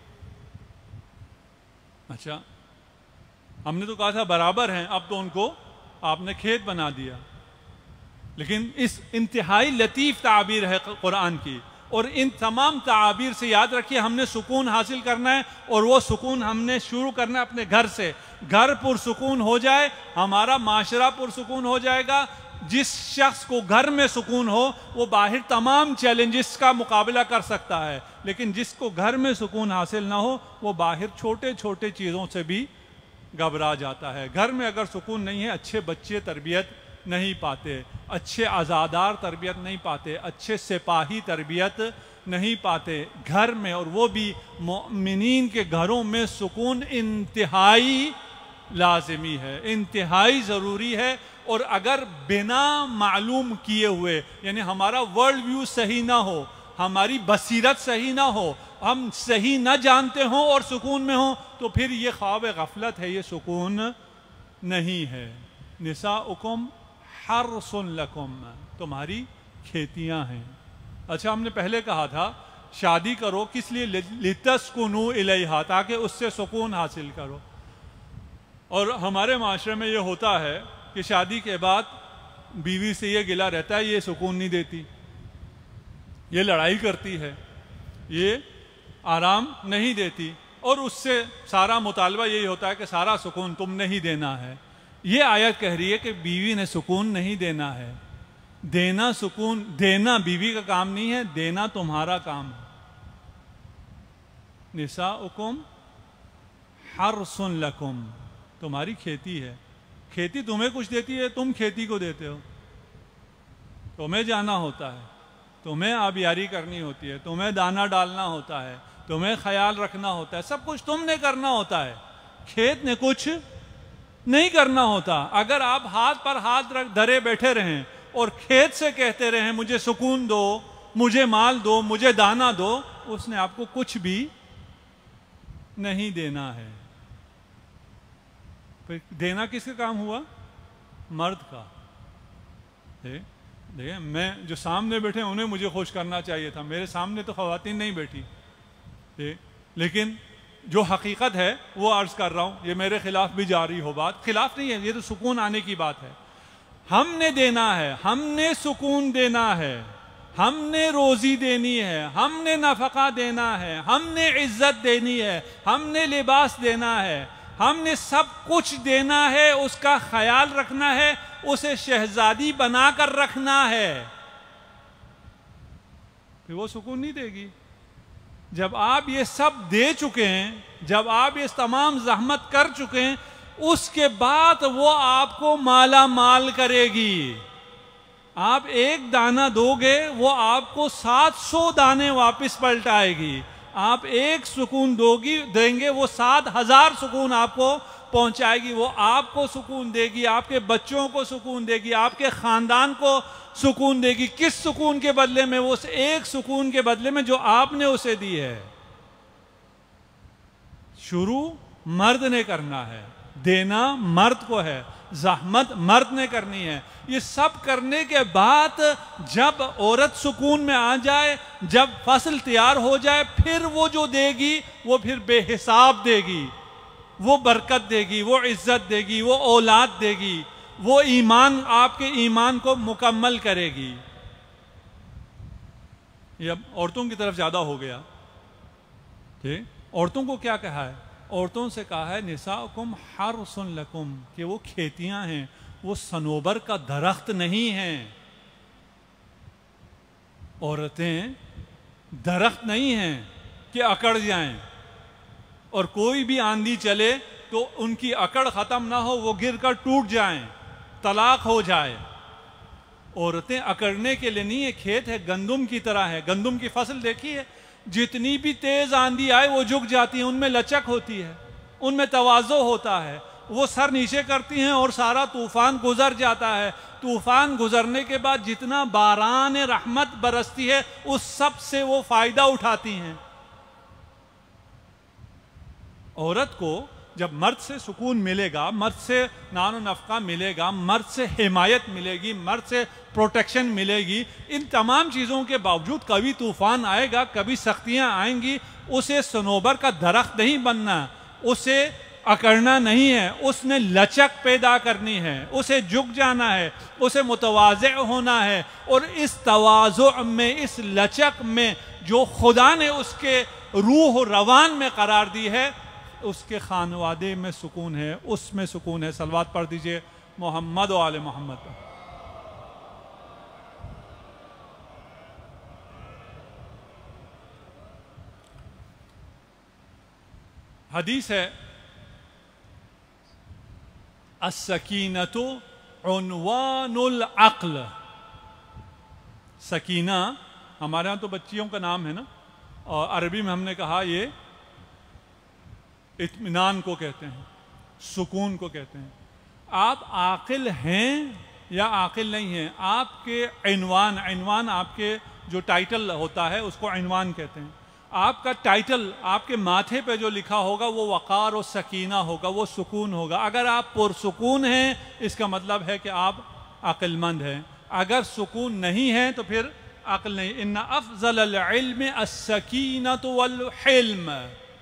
اچھا, ہم نے تو کہا تھا برابر ہیں, اب تو ان کو آپ نے کھیت بنا دیا. لیکن اس انتہائی لطیف تعبیر ہے قرآن کی. اور ان تمام تعابیر سے یاد رکھیے ہم نے سکون حاصل کرنا ہے، اور وہ سکون ہم نے شروع کرنا ہے اپنے گھر سے. گھر پرسکون ہو جائے ہمارا معاشرہ پرسکون ہو جائے گا. جس شخص کو گھر میں سکون ہو وہ باہر تمام چیلنجز کا مقابلہ کر سکتا ہے، لیکن جس کو گھر میں سکون حاصل نہ ہو وہ باہر چھوٹے چھوٹے چیزوں سے بھی گھبرا جاتا ہے. گھر میں اگر سکون نہیں ہے اچھے بچے تربیت نہیں پاتے، اچھے عزادار تربیت نہیں پاتے، اچھے سپاہی تربیت نہیں پاتے گھر میں. اور وہ بھی مومنین کے گھروں میں سکون انتہائی لازمی ہے، انتہائی ضروری ہے. اور اگر بنا معلوم کیے ہوئے، یعنی ہمارا ورلڈ ویو صحیح نہ ہو، ہماری بصیرت صحیح نہ ہو، ہم صحیح نہ جانتے ہوں اور سکون میں ہوں، تو پھر یہ خواب غفلت ہے، یہ سکون نہیں ہے. نساؤکم حرث لکم، تمہاری کھیتیاں ہیں. اچھا ہم نے پہلے کہا تھا شادی کرو کس لیے؟ لتسکنوا الیہا، تاکہ اس سے سکون حاصل کرو. اور ہمارے معاشرے میں یہ ہوتا ہے کہ شادی کے بعد بیوی سے یہ گلہ رہتا ہے یہ سکون نہیں دیتی، یہ لڑائی کرتی ہے، یہ آرام نہیں دیتی، اور اس سے سارا مطالبہ یہی ہوتا ہے کہ سارا سکون تم نے ہی دینا ہے. یہ آیت کہہ رہی ہے کہ بیوی نے سکون نہیں دینا ہے. دینا سکون دینا بیوی کا کام نہیں ہے، دینا تمہارا کام ہے. نساؤکم حرث لکم، تمہاری کھیتی ہے. کھیتی تمہیں کچھ دیتی ہے، تم کھیتی کو دیتے ہو. تمہیں جانا ہوتا ہے، تمہیں آبیاری کرنی ہوتی ہے، تمہیں دانہ ڈالنا ہوتا ہے، تمہیں خیال رکھنا ہوتا ہے، سب کچھ تم نے کرنا ہوتا ہے. کھیت نے کچھ نہیں کرنا ہوتا. اگر آپ ہاتھ پر ہاتھ رکھ دھرے بیٹھے رہیں اور کھیت سے کہتے رہیں مجھے سکون دو، مجھے مال دو، مجھے دانہ دو، اس نے آپ کو کچھ بھی نہیں دینا ہے. دینا کس کا کام ہوا؟ مرد کا. دیکھیں میں جو سامنے بیٹھے انہیں مجھے خوش کرنا چاہیے تھا، میرے سامنے تو خواتین نہیں بیٹھی، لیکن جو حقیقت ہے وہ عرض کر رہا ہوں. یہ میرے خلاف بھی جاری ہو بات، خلاف نہیں ہے، یہ تو سکون آنے کی بات ہے. ہم نے دینا ہے، ہم نے سکون دینا ہے، ہم نے روزی دینی ہے، ہم نے نفقہ دینا ہے، ہم نے عزت دینی ہے، ہم نے لباس دینا ہے، ہم نے سب کچھ دینا ہے. اس کا خیال رکھنا ہے، اسے شہزادی بنا کر رکھنا ہے. پھر وہ سکون نہیں دے گی. جب آپ یہ سب دے چکے ہیں، جب آپ یہ تمام زحمت کر چکے ہیں، اس کے بعد وہ آپ کو مالا مال کرے گی. آپ ایک دانہ دو گے وہ آپ کو سات سو دانے واپس پلٹائے گی. آپ ایک سکون دو گی دیں گے وہ سات ہزار سکون آپ کو پہنچائے گی. وہ آپ کو سکون دے گی، آپ کے بچوں کو سکون دے گی، آپ کے خاندان کو سکون دے گی. کس سکون کے بدلے میں؟ وہ ایک سکون کے بدلے میں جو آپ نے اسے دی ہے. شروع مرد نے کرنا ہے، دینا مرد کو ہے، زحمت مرد نے کرنی ہے. یہ سب کرنے کے بعد جب عورت سکون میں آ جائے، جب فصل تیار ہو جائے، پھر وہ جو دے گی وہ پھر بے حساب دے گی. وہ برکت دے گی، وہ عزت دے گی، وہ اولاد دے گی، وہ ایمان آپ کے ایمان کو مکمل کرے گی. یہ اب عورتوں کی طرف زیادہ ہو گیا. ٹھیک، عورتوں کو کیا کہا ہے؟ عورتوں سے کہا ہے نساؤکم حرث لکم، کہ وہ کھیتیاں ہیں، وہ صنوبر کا درخت نہیں ہیں. عورتیں درخت نہیں ہیں کہ اکڑ جائیں اور کوئی بھی آندھی چلے تو ان کی اکڑ ختم نہ ہو، وہ گر کر ٹوٹ جائیں، طلاق ہو جائے. عورتیں اکڑنے کے لیے نہیں ہے. کھیت ہے، گندم کی طرح ہے. گندم کی فصل دیکھی ہے، جتنی بھی تیز آندھی آئے وہ جھک جاتی ہیں، ان میں لچک ہوتی ہے، ان میں تواضع ہوتا ہے. وہ سر نیچے کرتی ہیں اور سارا طوفان گزر جاتا ہے. طوفان گزرنے کے بعد جتنا باران رحمت برستی ہے اس سب سے وہ فائدہ اٹھاتی ہیں. عورت کو جب مرد سے سکون ملے گا، مرد سے نان و نفقہ ملے گا، مرد سے حمایت ملے گی، مرد سے پروٹیکشن ملے گی، ان تمام چیزوں کے باوجود کبھی طوفان آئے گا، کبھی سختیاں آئیں گی، اسے صنوبر کا درخت نہیں بننا، اسے اکڑنا نہیں ہے، اس نے لچک پیدا کرنی ہے، اسے جھک جانا ہے، اسے متواضع ہونا ہے، اور اس تواضع میں، اس لچک میں جو خدا نے اس کے روح و روان میں قرار دی ہے، اس کے خانوادے میں سکون ہے، اس میں سکون ہے۔ صلوات پڑھ دیجئے محمد و آل محمد۔ حدیث ہے السکینۃ عنوان العقل۔ سکینہ ہمارے ہاں تو بچیوں کا نام ہے نا، اور عربی میں ہم نے کہا یہ اطمینان کو کہتے ہیں، سکون کو کہتے ہیں۔ آپ عاقل ہیں یا عاقل نہیں ہیں، آپ کے عنوان عنوان آپ کے جو ٹائٹل ہوتا ہے اس کو عنوان کہتے ہیں۔ آپ کا ٹائٹل آپ کے ماتھے پہ جو لکھا ہوگا وہ وقار و سکینہ ہوگا، وہ سکون ہوگا۔ اگر آپ پرسکون ہیں اس کا مطلب ہے کہ آپ عقل مند ہیں، اگر سکون نہیں ہے تو پھر عقل نہیں۔ ان افضل العلم السکینۃ والحلم۔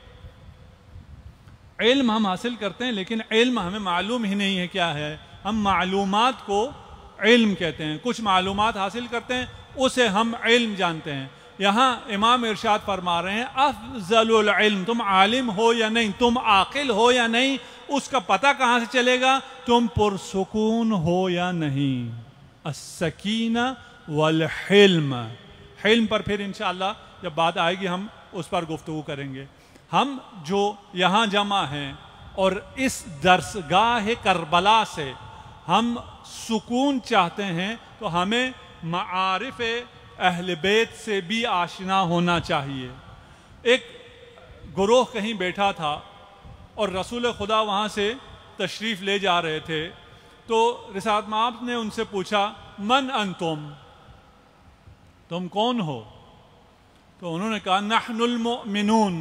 علم ہم حاصل کرتے ہیں لیکن علم ہمیں معلوم ہی نہیں ہے کیا ہے، ہم معلومات کو علم کہتے ہیں، کچھ معلومات حاصل کرتے ہیں اسے ہم علم جانتے ہیں۔ یہاں امام ارشاد فرما رہے ہیں افضل العلم، تم عالم ہو یا نہیں، تم عاقل ہو یا نہیں، اس کا پتہ کہاں سے چلے گا؟ تم پرسکون ہو یا نہیں۔ السکینہ والحلم، حلم پر پھر انشاءاللہ جب بات آئے گی ہم اس پر گفتگو کریں گے۔ ہم جو یہاں جمع ہیں اور اس درسگاہ کربلا سے ہم سکون چاہتے ہیں تو ہمیں معارف اہل بیت سے بھی آشنا ہونا چاہیے۔ ایک گروہ کہیں بیٹھا تھا اور رسول خدا وہاں سے تشریف لے جا رہے تھے، تو رسالت مآب نے ان سے پوچھا من انتم، تم کون ہو؟ تو انہوں نے کہا نحن المؤمنون،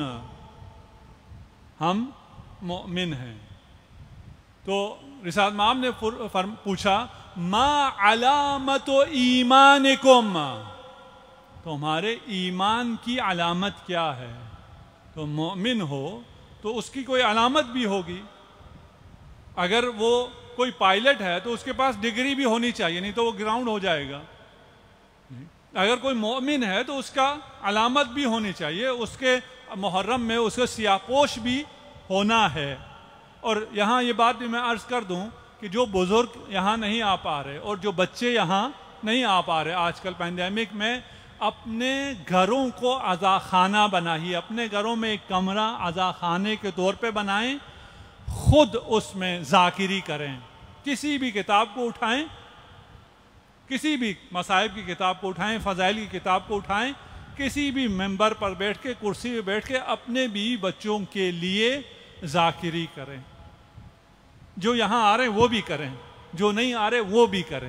ہم مؤمن ہیں۔ تو رسالت مآب نے پوچھا ما علامت ایمانکم، تمہارے ایمان کی علامت کیا ہے؟ تو مومن ہو تو اس کی کوئی علامت بھی ہوگی، اگر وہ کوئی پائلٹ ہے تو اس کے پاس ڈگری بھی ہونی چاہیے، نہیں تو وہ گراؤنڈ ہو جائے گا۔ اگر کوئی مومن ہے تو اس کا علامت بھی ہونی چاہیے، اس کے محرم میں اس کا سیاہ پوش بھی ہونا ہے۔ اور یہاں یہ بات بھی میں عرض کر دوں کہ جو بزرگ یہاں نہیں آ پا رہے اور جو بچے یہاں نہیں آ پا رہے آج کل پینڈیمک میں، اپنے گھروں کو عزا خانہ بنائیے، اپنے گھروں میں ایک کمرہ عزا خانے کے طور پہ بنائیں، خود اس میں ذاکری کریں، کسی بھی کتاب کو اٹھائیں، کسی بھی مصائب کی کتاب کو اٹھائیں، فضائل کی کتاب کو اٹھائیں، کسی بھی ممبر پر بیٹھ کے، کرسی پہ بیٹھ کے اپنے بھی بچوں کے لیے ذاکری کریں۔ جو یہاں آ رہے ہیں وہ بھی کریں، جو نہیں آ رہے وہ بھی کریں۔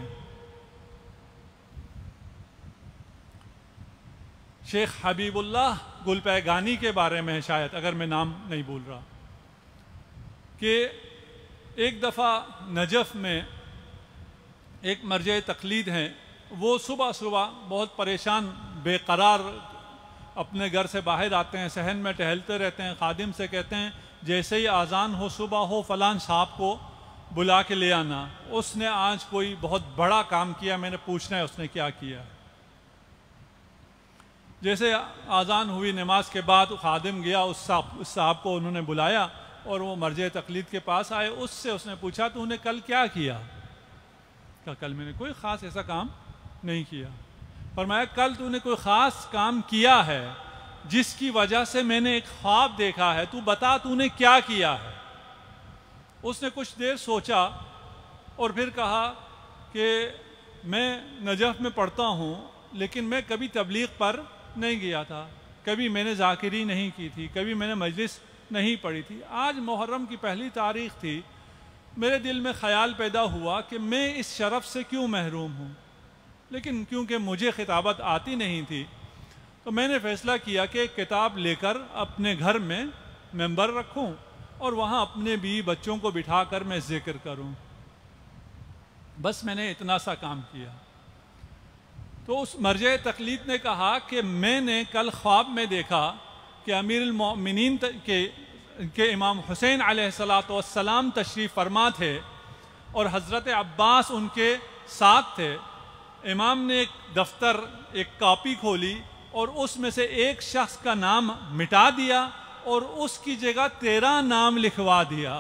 شیخ حبیب اللہ گلپیگانی کے بارے میں شاید، اگر میں نام نہیں بھول رہا، کہ ایک دفعہ نجف میں ایک مرجع تقلید ہیں، وہ صبح صبح بہت پریشان بے قرار اپنے گھر سے باہر آتے ہیں، صحن میں ٹہلتے رہتے ہیں، خادم سے کہتے ہیں جیسے ہی آذان ہو صبح ہو فلان صاحب کو بلا کے لے آنا، اس نے آج کوئی بہت بڑا کام کیا، میں نے پوچھنا ہے اس نے کیا کیا۔ جیسے آذان ہوئی نماز کے بعد خادم گیا، اس صاحب اس صاحب کو انہوں نے بلایا اور وہ مرجع تقلید کے پاس آئے، اس سے اس نے پوچھا تو انہیں کل کیا کیا؟ کہا کل میں نے کوئی خاص ایسا کام نہیں کیا۔ فرمایا کل تو نے کوئی خاص کام کیا ہے جس کی وجہ سے میں نے ایک خواب دیکھا ہے، تو بتا تو نے کیا کیا ہے؟ اس نے کچھ دیر سوچا اور پھر کہا کہ میں نجف میں پڑھتا ہوں لیکن میں کبھی تبلیغ پر نہیں گیا تھا، کبھی میں نے ذاکری نہیں کی تھی، کبھی میں نے مجلس نہیں پڑھی تھی۔ آج محرم کی پہلی تاریخ تھی، میرے دل میں خیال پیدا ہوا کہ میں اس شرف سے کیوں محروم ہوں، لیکن کیونکہ مجھے خطابت آتی نہیں تھی تو میں نے فیصلہ کیا کہ ایک کتاب لے کر اپنے گھر میں ممبر رکھوں اور وہاں اپنے بھی بچوں کو بٹھا کر میں ذکر کروں۔ بس میں نے اتنا سا کام کیا۔ تو اس مرجع تقلید نے کہا کہ میں نے کل خواب میں دیکھا کہ امیر المؤمنین کے کہ امام حسین علیہ الصلاۃ والسلام تشریف فرما تھے اور حضرت عباس ان کے ساتھ تھے. امام نے ایک دفتر ایک کاپی کھولی اور اس میں سے ایک شخص کا نام مٹا دیا اور اس کی جگہ تیرہ نام لکھوا دیا.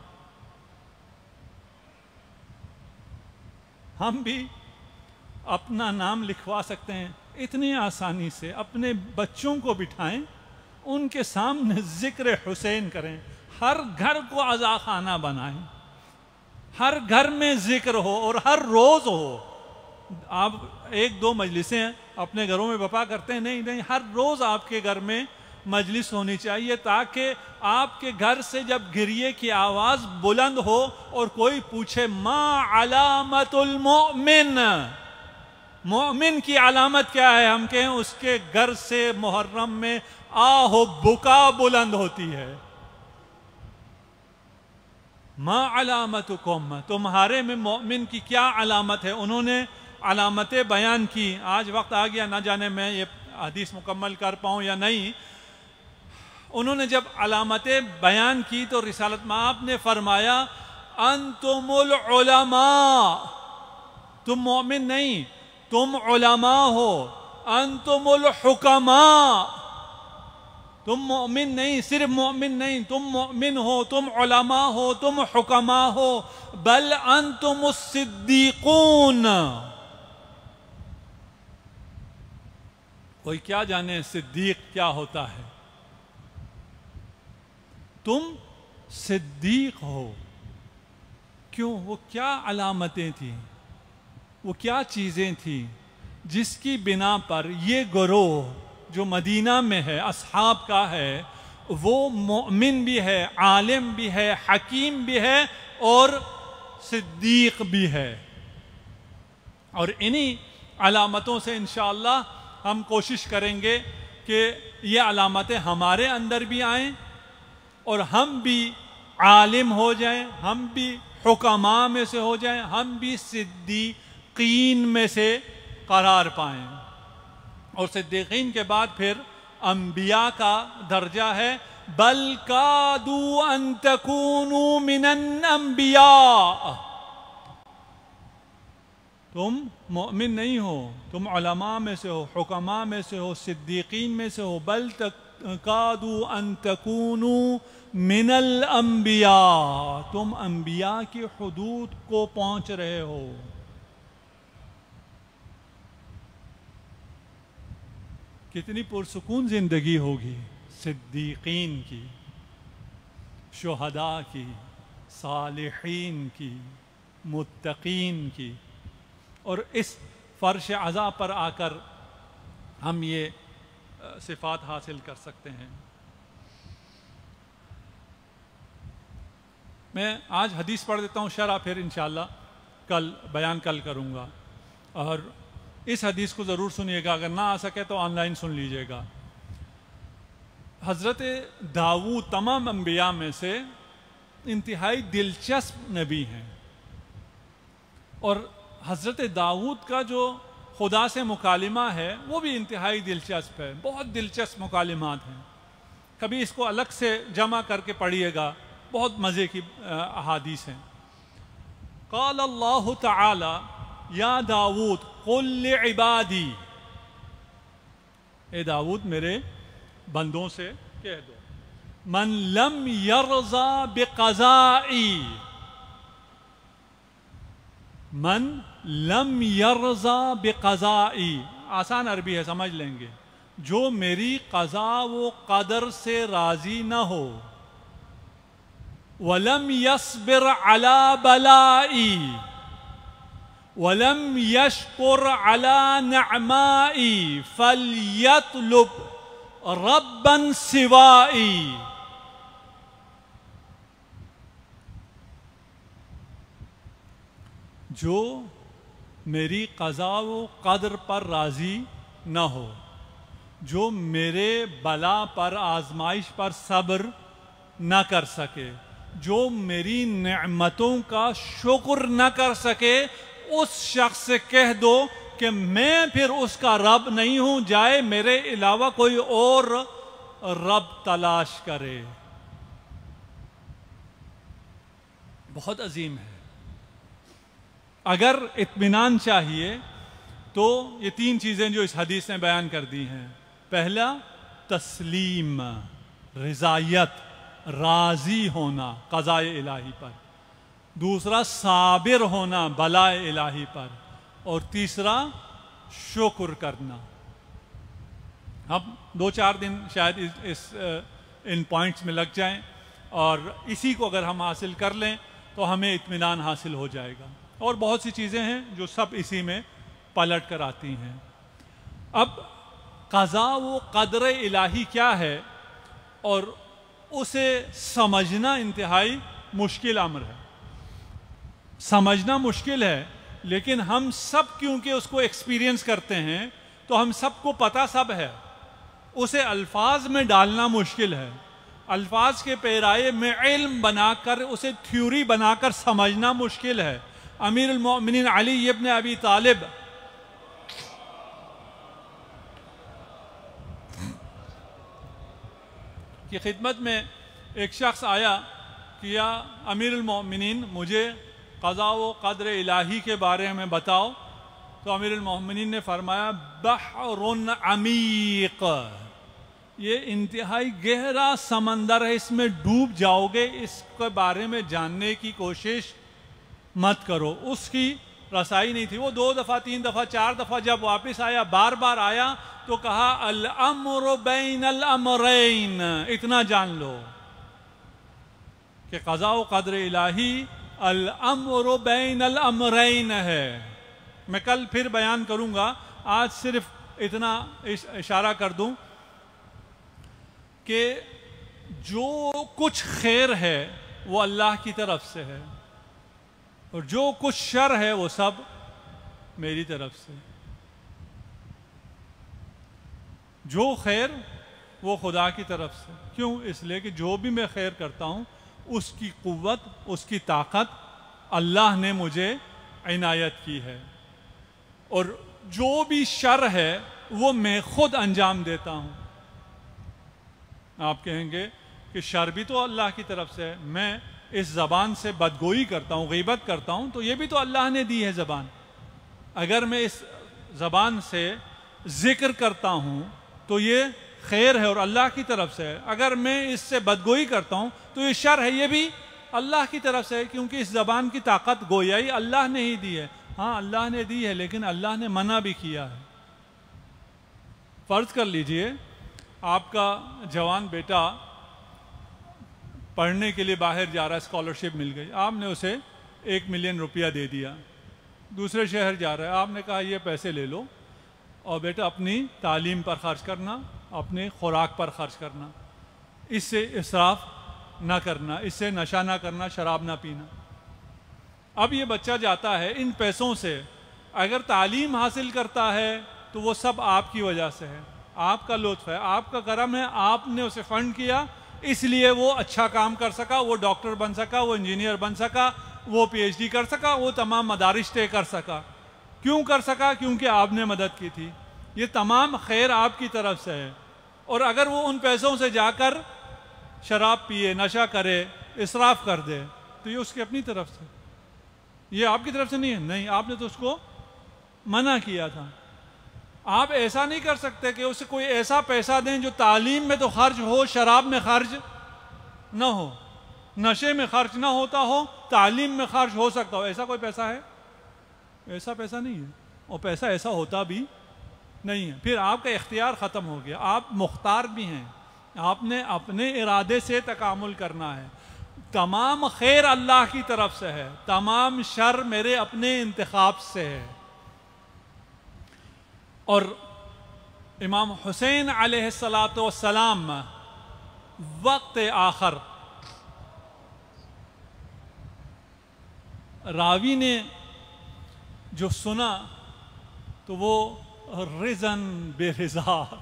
ہم بھی اپنا نام لکھوا سکتے ہیں اتنی آسانی سے. اپنے بچوں کو بٹھائیں, ان کے سامنے ذکر حسین کریں, ہر گھر کو عزا خانہ بنائیں, ہر گھر میں ذکر ہو اور ہر روز ہو. آپ ایک دو مجلسیں اپنے گھروں میں بپا کرتے ہیں, نہیں نہیں, ہر روز آپ کے گھر میں مجلس ہونی چاہیے تاکہ آپ کے گھر سے جب گریے کی آواز بلند ہو اور کوئی پوچھے ما علامت المؤمن, مومن کی علامت کیا ہے, ہم کہیں اس کے گھر سے محرم میں آہ و بکا بلند ہوتی ہے. ما علامتکم, تمہارے میں مومن کی کیا علامت ہے. انہوں نے علامتیں بیان کی. آج وقت آ گیا, نہ جانے میں یہ حدیث مکمل کر پاؤں یا نہیں. انہوں نے جب علامتیں بیان کی تو رسالت مآب نے فرمایا انتم العلماء, تم مومن نہیں, تم علماء ہو. انتم الحکماء, تم مومن نہیں, صرف مومن نہیں, تم مومن ہو, تم علماء ہو, تم حکماء ہو. بل انتم الصدیقون. کوئی کیا جانے صدیق کیا ہوتا ہے. تم صدیق ہو. کیوں؟ وہ کیا علامتیں تھیں, وہ کیا چیزیں تھیں جس کی بنا پر یہ گروہ جو مدینہ میں ہے, اصحاب کا ہے, وہ مومن بھی ہے, عالم بھی ہے, حکیم بھی ہے اور صدیق بھی ہے. اور انہی علامتوں سے انشاءاللہ ہم کوشش کریں گے کہ یہ علامتیں ہمارے اندر بھی آئیں اور ہم بھی عالم ہو جائیں, ہم بھی حکماء میں سے ہو جائیں, ہم بھی صدیقین میں سے قرار پائیں. اور صدیقین کے بعد پھر انبیاء کا درجہ ہے. بل کادوا ان تکونوا من الانبیاء. تم مومن نہیں ہو, تم علماء میں سے ہو, حکماء میں سے ہو, صدیقین میں سے ہو. بل کادوا ان تکونوا من الانبیاء, تم انبیاء کی حدود کو پہنچ رہے ہو. کتنی پرسکون زندگی ہوگی صدیقین کی, شہداء کی, صالحین کی, متقین کی. اور اس فرش عزا پر آ کر ہم یہ صفات حاصل کر سکتے ہیں. میں آج حدیث پڑھ دیتا ہوں, شرح پھر انشاءاللہ کل بیان کل کروں گا. اور اس حدیث کو ضرور سنیے گا, اگر نہ آ سکے تو آن لائن سن لیجئے گا. حضرت داؤد تمام انبیاء میں سے انتہائی دلچسپ نبی ہیں. اور حضرت داؤد کا جو خدا سے مکالمہ ہے وہ بھی انتہائی دلچسپ ہے. بہت دلچسپ مکالمات ہیں. کبھی اس کو الگ سے جمع کر کے پڑھیے گا, بہت مزے کی احادیث ہیں. قال اللہ تعالی یا داؤد قل لعبادی, اے داؤد میرے بندوں سے کہہ دو, من لم یرضا بقضائی, من لم یرضا بقضائی, آسان عربی ہے سمجھ لیں گے, جو میری قضا و قدر سے راضی نہ ہو. ولم یصبر علی بلائی وَلَمْ يَشْكُرْ عَلَى نَعْمَائِي فَلْيَطْلُبْ رَبًّا سِوَائِي. جو میری قضا و قدر پر راضی نہ ہو, جو میرے بلا پر آزمائش پر صبر نہ کر سکے, جو میری نعمتوں کا شکر نہ کر سکے, اس شخص سے کہہ دو کہ میں پھر اس کا رب نہیں ہوں, جائے میرے علاوہ کوئی اور رب تلاش کرے. بہت عظیم ہے. اگر اطمینان چاہیے تو یہ تین چیزیں جو اس حدیث نے بیان کر دی ہیں. پہلا تسلیم، رضایت، راضی ہونا قضاء الہی پر. دوسرا صابر ہونا بلائے الہی پر. اور تیسرا شکر کرنا. اب دو چار دن شاید اس, اس ان پوائنٹس میں لگ جائیں اور اسی کو اگر ہم حاصل کر لیں تو ہمیں اطمینان حاصل ہو جائے گا. اور بہت سی چیزیں ہیں جو سب اسی میں پلٹ کر آتی ہیں. اب قضاء و قدر الہی کیا ہے اور اسے سمجھنا انتہائی مشکل امر ہے. سمجھنا مشکل ہے لیکن ہم سب کیونکہ اس کو ایکسپیرینس کرتے ہیں تو ہم سب کو پتہ سب ہے. اسے الفاظ میں ڈالنا مشکل ہے. الفاظ کے پیرائے میں علم بنا کر اسے تھیوری بنا کر سمجھنا مشکل ہے. امیر المؤمنین علی ابن ابی طالب کی خدمت میں ایک شخص آیا کہ یا امیر المؤمنین مجھے قضاء و قدر الہی کے بارے میں بتاؤ. تو امیر المؤمنین نے فرمایا بحر عمیق، یہ انتہائی گہرا سمندر ہے، اس میں ڈوب جاؤ گے، اس کے بارے میں جاننے کی کوشش مت کرو. اس کی رسائی نہیں تھی. وہ دو دفعہ تین دفعہ چار دفعہ جب واپس آیا بار بار آیا تو کہا الامر بین الامرین، اتنا جان لو کہ قضاء و قدر الہی الامر بین الامرین ہے. میں کل پھر بیان کروں گا، آج صرف اتنا اشارہ کر دوں کہ جو کچھ خیر ہے وہ اللہ کی طرف سے ہے اور جو کچھ شر ہے وہ سب میری طرف سے. جو خیر وہ خدا کی طرف سے. کیوں؟ اس لیے کہ جو بھی میں خیر کرتا ہوں اس کی قوت، اس کی طاقت اللہ نے مجھے عنایت کی ہے، اور جو بھی شر ہے وہ میں خود انجام دیتا ہوں. آپ کہیں گے کہ شر بھی تو اللہ کی طرف سے ہے. میں اس زبان سے بدگوئی کرتا ہوں، غیبت کرتا ہوں، تو یہ بھی تو اللہ نے دی ہے زبان. اگر میں اس زبان سے ذکر کرتا ہوں تو یہ خیر ہے اور اللہ کی طرف سے ہے. اگر میں اس سے بدگوئی کرتا ہوں تو یہ شر ہے، یہ بھی اللہ کی طرف سے ہے، کیونکہ اس زبان کی طاقت گویائی اللہ نے ہی دی ہے. ہاں اللہ نے دی ہے لیکن اللہ نے منع بھی کیا ہے. فرض کر لیجئے آپ کا جوان بیٹا پڑھنے کے لیے باہر جا رہا ہے، اسکالرشپ مل گئی، آپ نے اسے ایک ملین روپیہ دے دیا. دوسرے شہر جا رہا ہے، آپ نے کہا یہ پیسے لے لو اور بیٹا اپنی تعلیم پر خرچ کرنا، اپنے خوراک پر خرچ کرنا، اس سے اسراف نہ کرنا، اس سے نشہ نہ کرنا، شراب نہ پینا. اب یہ بچہ جاتا ہے ان پیسوں سے، اگر تعلیم حاصل کرتا ہے تو وہ سب آپ کی وجہ سے ہے، آپ کا لطف ہے، آپ کا کرم ہے، آپ نے اسے فنڈ کیا، اس لیے وہ اچھا کام کر سکا، وہ ڈاکٹر بن سکا، وہ انجینئر بن سکا، وہ پی ایچ ڈی کر سکا، وہ تمام مدارس طے کر سکا. کیوں کر سکا؟ کیونکہ آپ نے مدد کی تھی. یہ تمام خیر آپ کی طرف سے ہے. اور اگر وہ ان پیسوں سے جا کر شراب پیے، نشہ کرے، اسراف کر دے تو یہ اس کی اپنی طرف سے، یہ آپ کی طرف سے نہیں ہے. نہیں، آپ نے تو اس کو منع کیا تھا. آپ ایسا نہیں کر سکتے کہ اسے کوئی ایسا پیسہ دیں جو تعلیم میں تو خرچ ہو، شراب میں خرچ نہ ہو، نشے میں خرچ نہ ہوتا ہو، تعلیم میں خرچ ہو سکتا ہو. ایسا کوئی پیسہ ہے؟ ایسا پیسہ نہیں ہے، اور پیسہ ایسا ہوتا بھی نہیں ہے. پھر آپ کا اختیار ختم ہو گیا. آپ مختار بھی ہیں، آپ نے اپنے ارادے سے تکامل کرنا ہے. تمام خیر اللہ کی طرف سے ہے، تمام شر میرے اپنے انتخاب سے ہے. اور امام حسین علیہ الصلاۃ والسلام وقت آخر، راوی نے جو سنا تو وہ رضن بے رضاک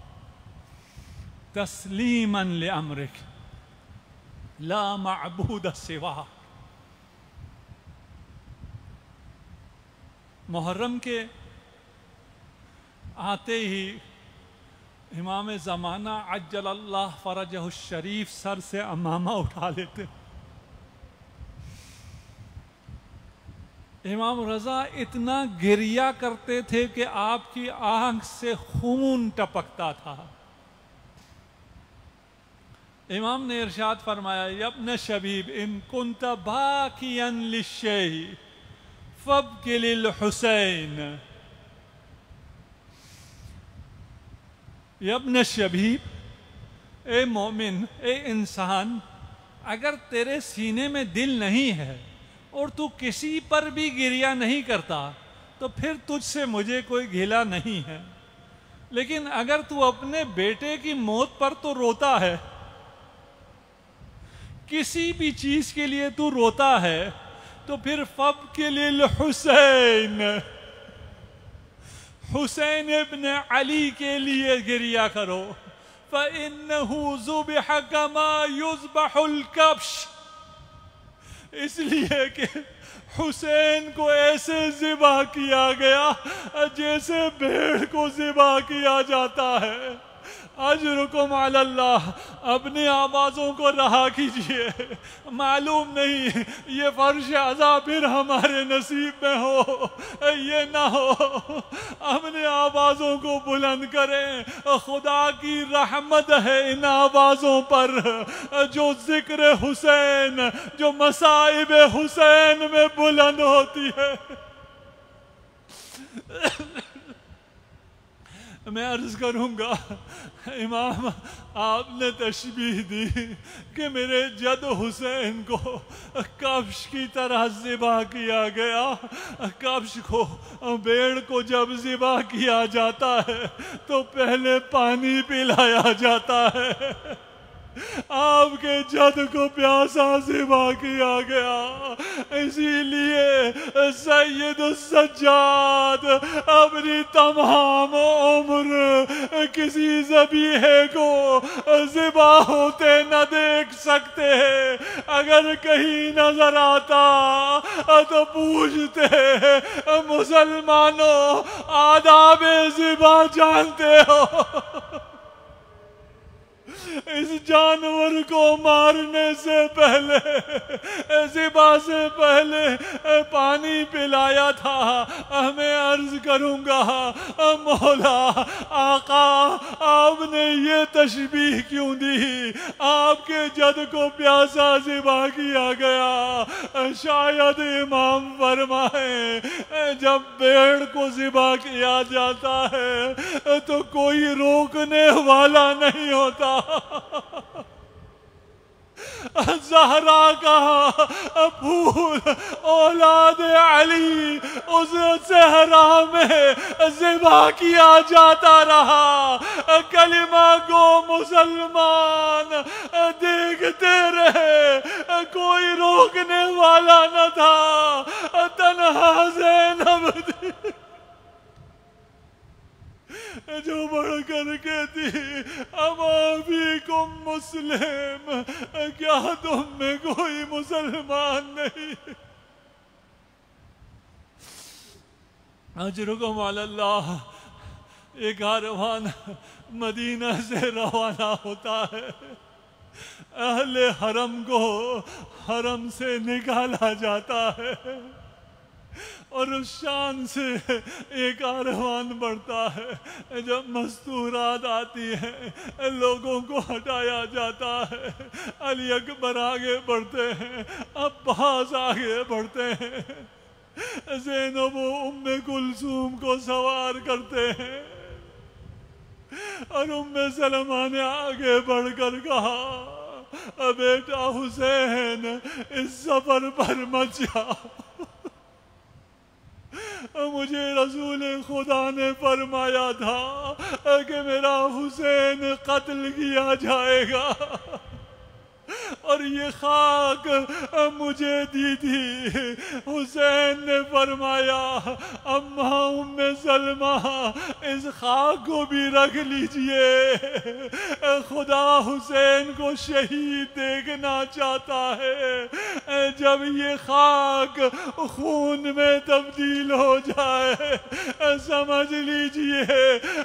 تسلیما لامرک لا معبود سواک. محرم کے آتے ہی امام زمانہ عجل اللہ فرجہ الشریف سر سے امامہ اٹھا لیتے. امام رضا اتنا گریا کرتے تھے کہ آپ کی آنکھ سے خون ٹپکتا تھا. امام نے ارشاد فرمایا یا ابن شبیب ان کنت باکیا للشیء فابک للحسین. یا ابن شبیب اے مومن اے انسان اگر تیرے سینے میں دل نہیں ہے اور تو کسی پر بھی گریہ نہیں کرتا تو پھر تجھ سے مجھے کوئی گھلا نہیں ہے. لیکن اگر تو اپنے بیٹے کی موت پر تو روتا ہے, کسی بھی چیز کے لیے تو روتا ہے, تو پھر فابک للحسین, حسین ابن علی کے لیے گریہ کرو. فَإِنَّهُ ذُبِحَ كَمَا يُذْبَحُ الْكَبْشِ, اس لیے کہ حسین کو ایسے ذبح کیا گیا جیسے بھیڑ کو ذبح کیا جاتا ہے. اجرکم علی اللہ, اپنی آوازوں کو رہا کیجئے. معلوم نہیں یہ فرش عذاب پھر ہمارے نصیب میں ہو, یہ نہ ہو. اپنی آوازوں کو بلند کریں, خدا کی رحمت ہے ان آوازوں پر جو ذکر حسین, جو مصائب حسین میں بلند ہوتی ہے. میں عرض کروں گا امام آپ نے تشبیہ دی کہ میرے جد حسین کو کبش کی طرح ذبح کیا گیا. کبش کو, بیڑ کو جب ذبح کیا جاتا ہے تو پہلے پانی پلایا جاتا ہے. آپ کے جد کو پیاسا ذبح کیا گیا. اسی لیے سید السجاد اپنی تمام عمر کسی ذبیحے کو ذبح ہوتے نہ دیکھ سکتے. اگر کہیں نظر آتا تو پوچھتے مسلمانوں آداب ذبح جانتے ہو؟ اس جانور کو مارنے سے پہلے, ذبح سے پہلے پانی پلایا تھا. میں عرض کروں گا مولا آقا آپ نے یہ تشبیہ کیوں دی؟ آپ کے جد کو پیاسا ذبح کیا گیا. شاید امام فرمائیں جب بھیڑ کو ذبح کیا جاتا ہے تو کوئی روکنے والا نہیں ہوتا. زہرا کا پھول اولاد علی اس صحرا میں ذبح کیا جاتا رہا. کلمہ گو مسلمان دیکھتے رہے, کوئی روکنے والا نہ تھا. تنہا زینب تھی جو بڑھ کر کہتی اما فیکم مسلم, کیا تم میں کوئی مسلمان نہیں؟ اجرکم علی اللہ. ایک کاروان مدینہ سے روانہ ہوتا ہے. اہل حرم کو حرم سے نکالا جاتا ہے اور اس شان سے ایک کاروان بڑھتا ہے. جب مستورات آتی ہیں لوگوں کو ہٹایا جاتا ہے. علی اکبر آگے بڑھتے ہیں, عباس آگے بڑھتے ہیں, زینب و ام کلثوم کو سوار کرتے ہیں. اور ام سلمہ نے آگے بڑھ کر کہا بیٹا حسین اس سفر پر مت جاؤ, مجھے رسول خدا نے فرمایا تھا کہ میرا حسین قتل کیا جائے گا اور یہ خاک مجھے دی تھی. حسین نے فرمایا اماں ام سلمہ اس خاک کو بھی رکھ لیجئے, خدا حسین کو شہید دیکھنا چاہتا ہے. جب یہ خاک خون میں تبدیل ہو جائے سمجھ لیجئے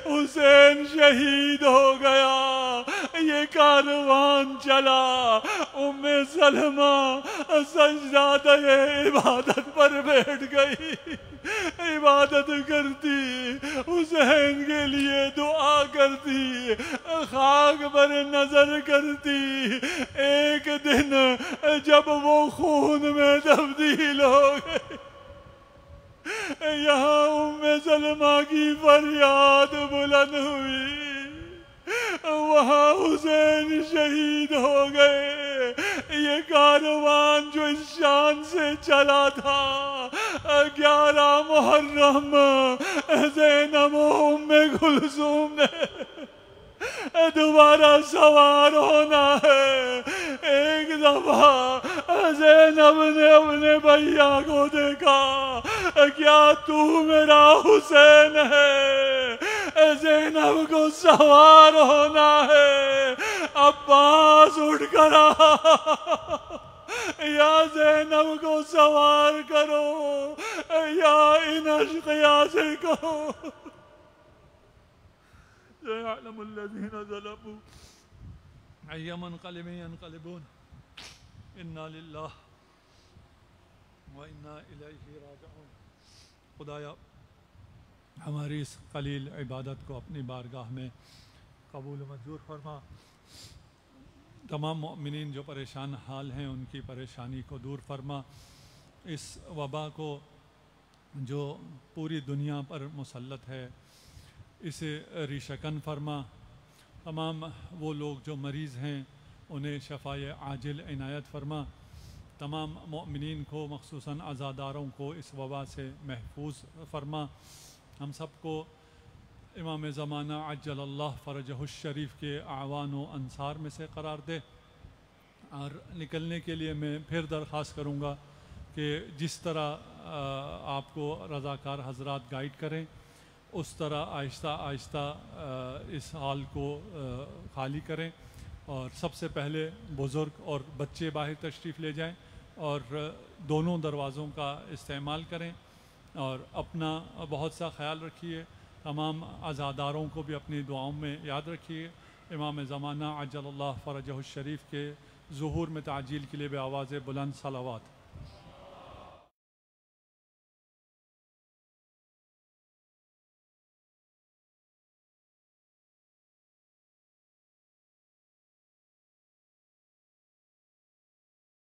حسین شہید ہو گیا. یہ کاروان چلا ام سلمہ سجدہ عبادت پر بیٹھ گئی، عبادت کرتی، حسین کے لیے دعا کرتی، خاک پر نظر کرتی۔ ایک دن جب وہ خون میں تبدیل ہو گئے، یہاں ام سلمہ کی فریاد بلند ہوئی، وہاں حسین شہید ہو گئے۔ یہ کاروان جو اس شان سے چلا تھا، گیارہ محرم زینب و ام کلثوم نے دوبارہ سوار ہونا ہے۔ ایک دفعہ زینب نے اپنے بھیا کو دیکھا، کیا تو میرا حسین ہے؟ زینب کو سوار ہونا ہے۔ عباس اٹھ کر آ، یا زینب کو سوار کرو، یا ان اشقیاء سے کہو سيعلم الذين ظلموا أي منقلب ينقلبون إنا لله وإنا إليه راجعون۔ خدایا ہماری اس قلیل عبادت کو اپنی بارگاہ میں قبول و منظور فرما۔ تمام مؤمنین جو پریشان حال ہیں ان کی پریشانی کو دور فرما۔ اس وبا کو جو پوری دنیا پر مسلط ہے اسے ریشکن فرما۔ تمام وہ لوگ جو مریض ہیں انہیں شفائے عاجل عنایت فرما۔ تمام مؤمنین کو مخصوصاً عزاداروں کو اس وبا سے محفوظ فرما۔ ہم سب کو امام زمانہ عجل اللہ فرجہ الشریف کے اعوان و انصار میں سے قرار دے۔ اور نکلنے کے لیے میں پھر درخواست کروں گا کہ جس طرح آپ کو رضاکار حضرات گائیڈ کریں اس طرح آہستہ آہستہ اس ہال کو خالی کریں، اور سب سے پہلے بزرگ اور بچے باہر تشریف لے جائیں اور دونوں دروازوں کا استعمال کریں، اور اپنا بہت سا خیال رکھیے۔ تمام عزاداروں کو بھی اپنی دعاؤں میں یاد رکھیے۔ امام زمانہ عجل اللہ فرجہ الشریف کے ظہور میں تعجیل کے لیے بے آواز بلند صلوات۔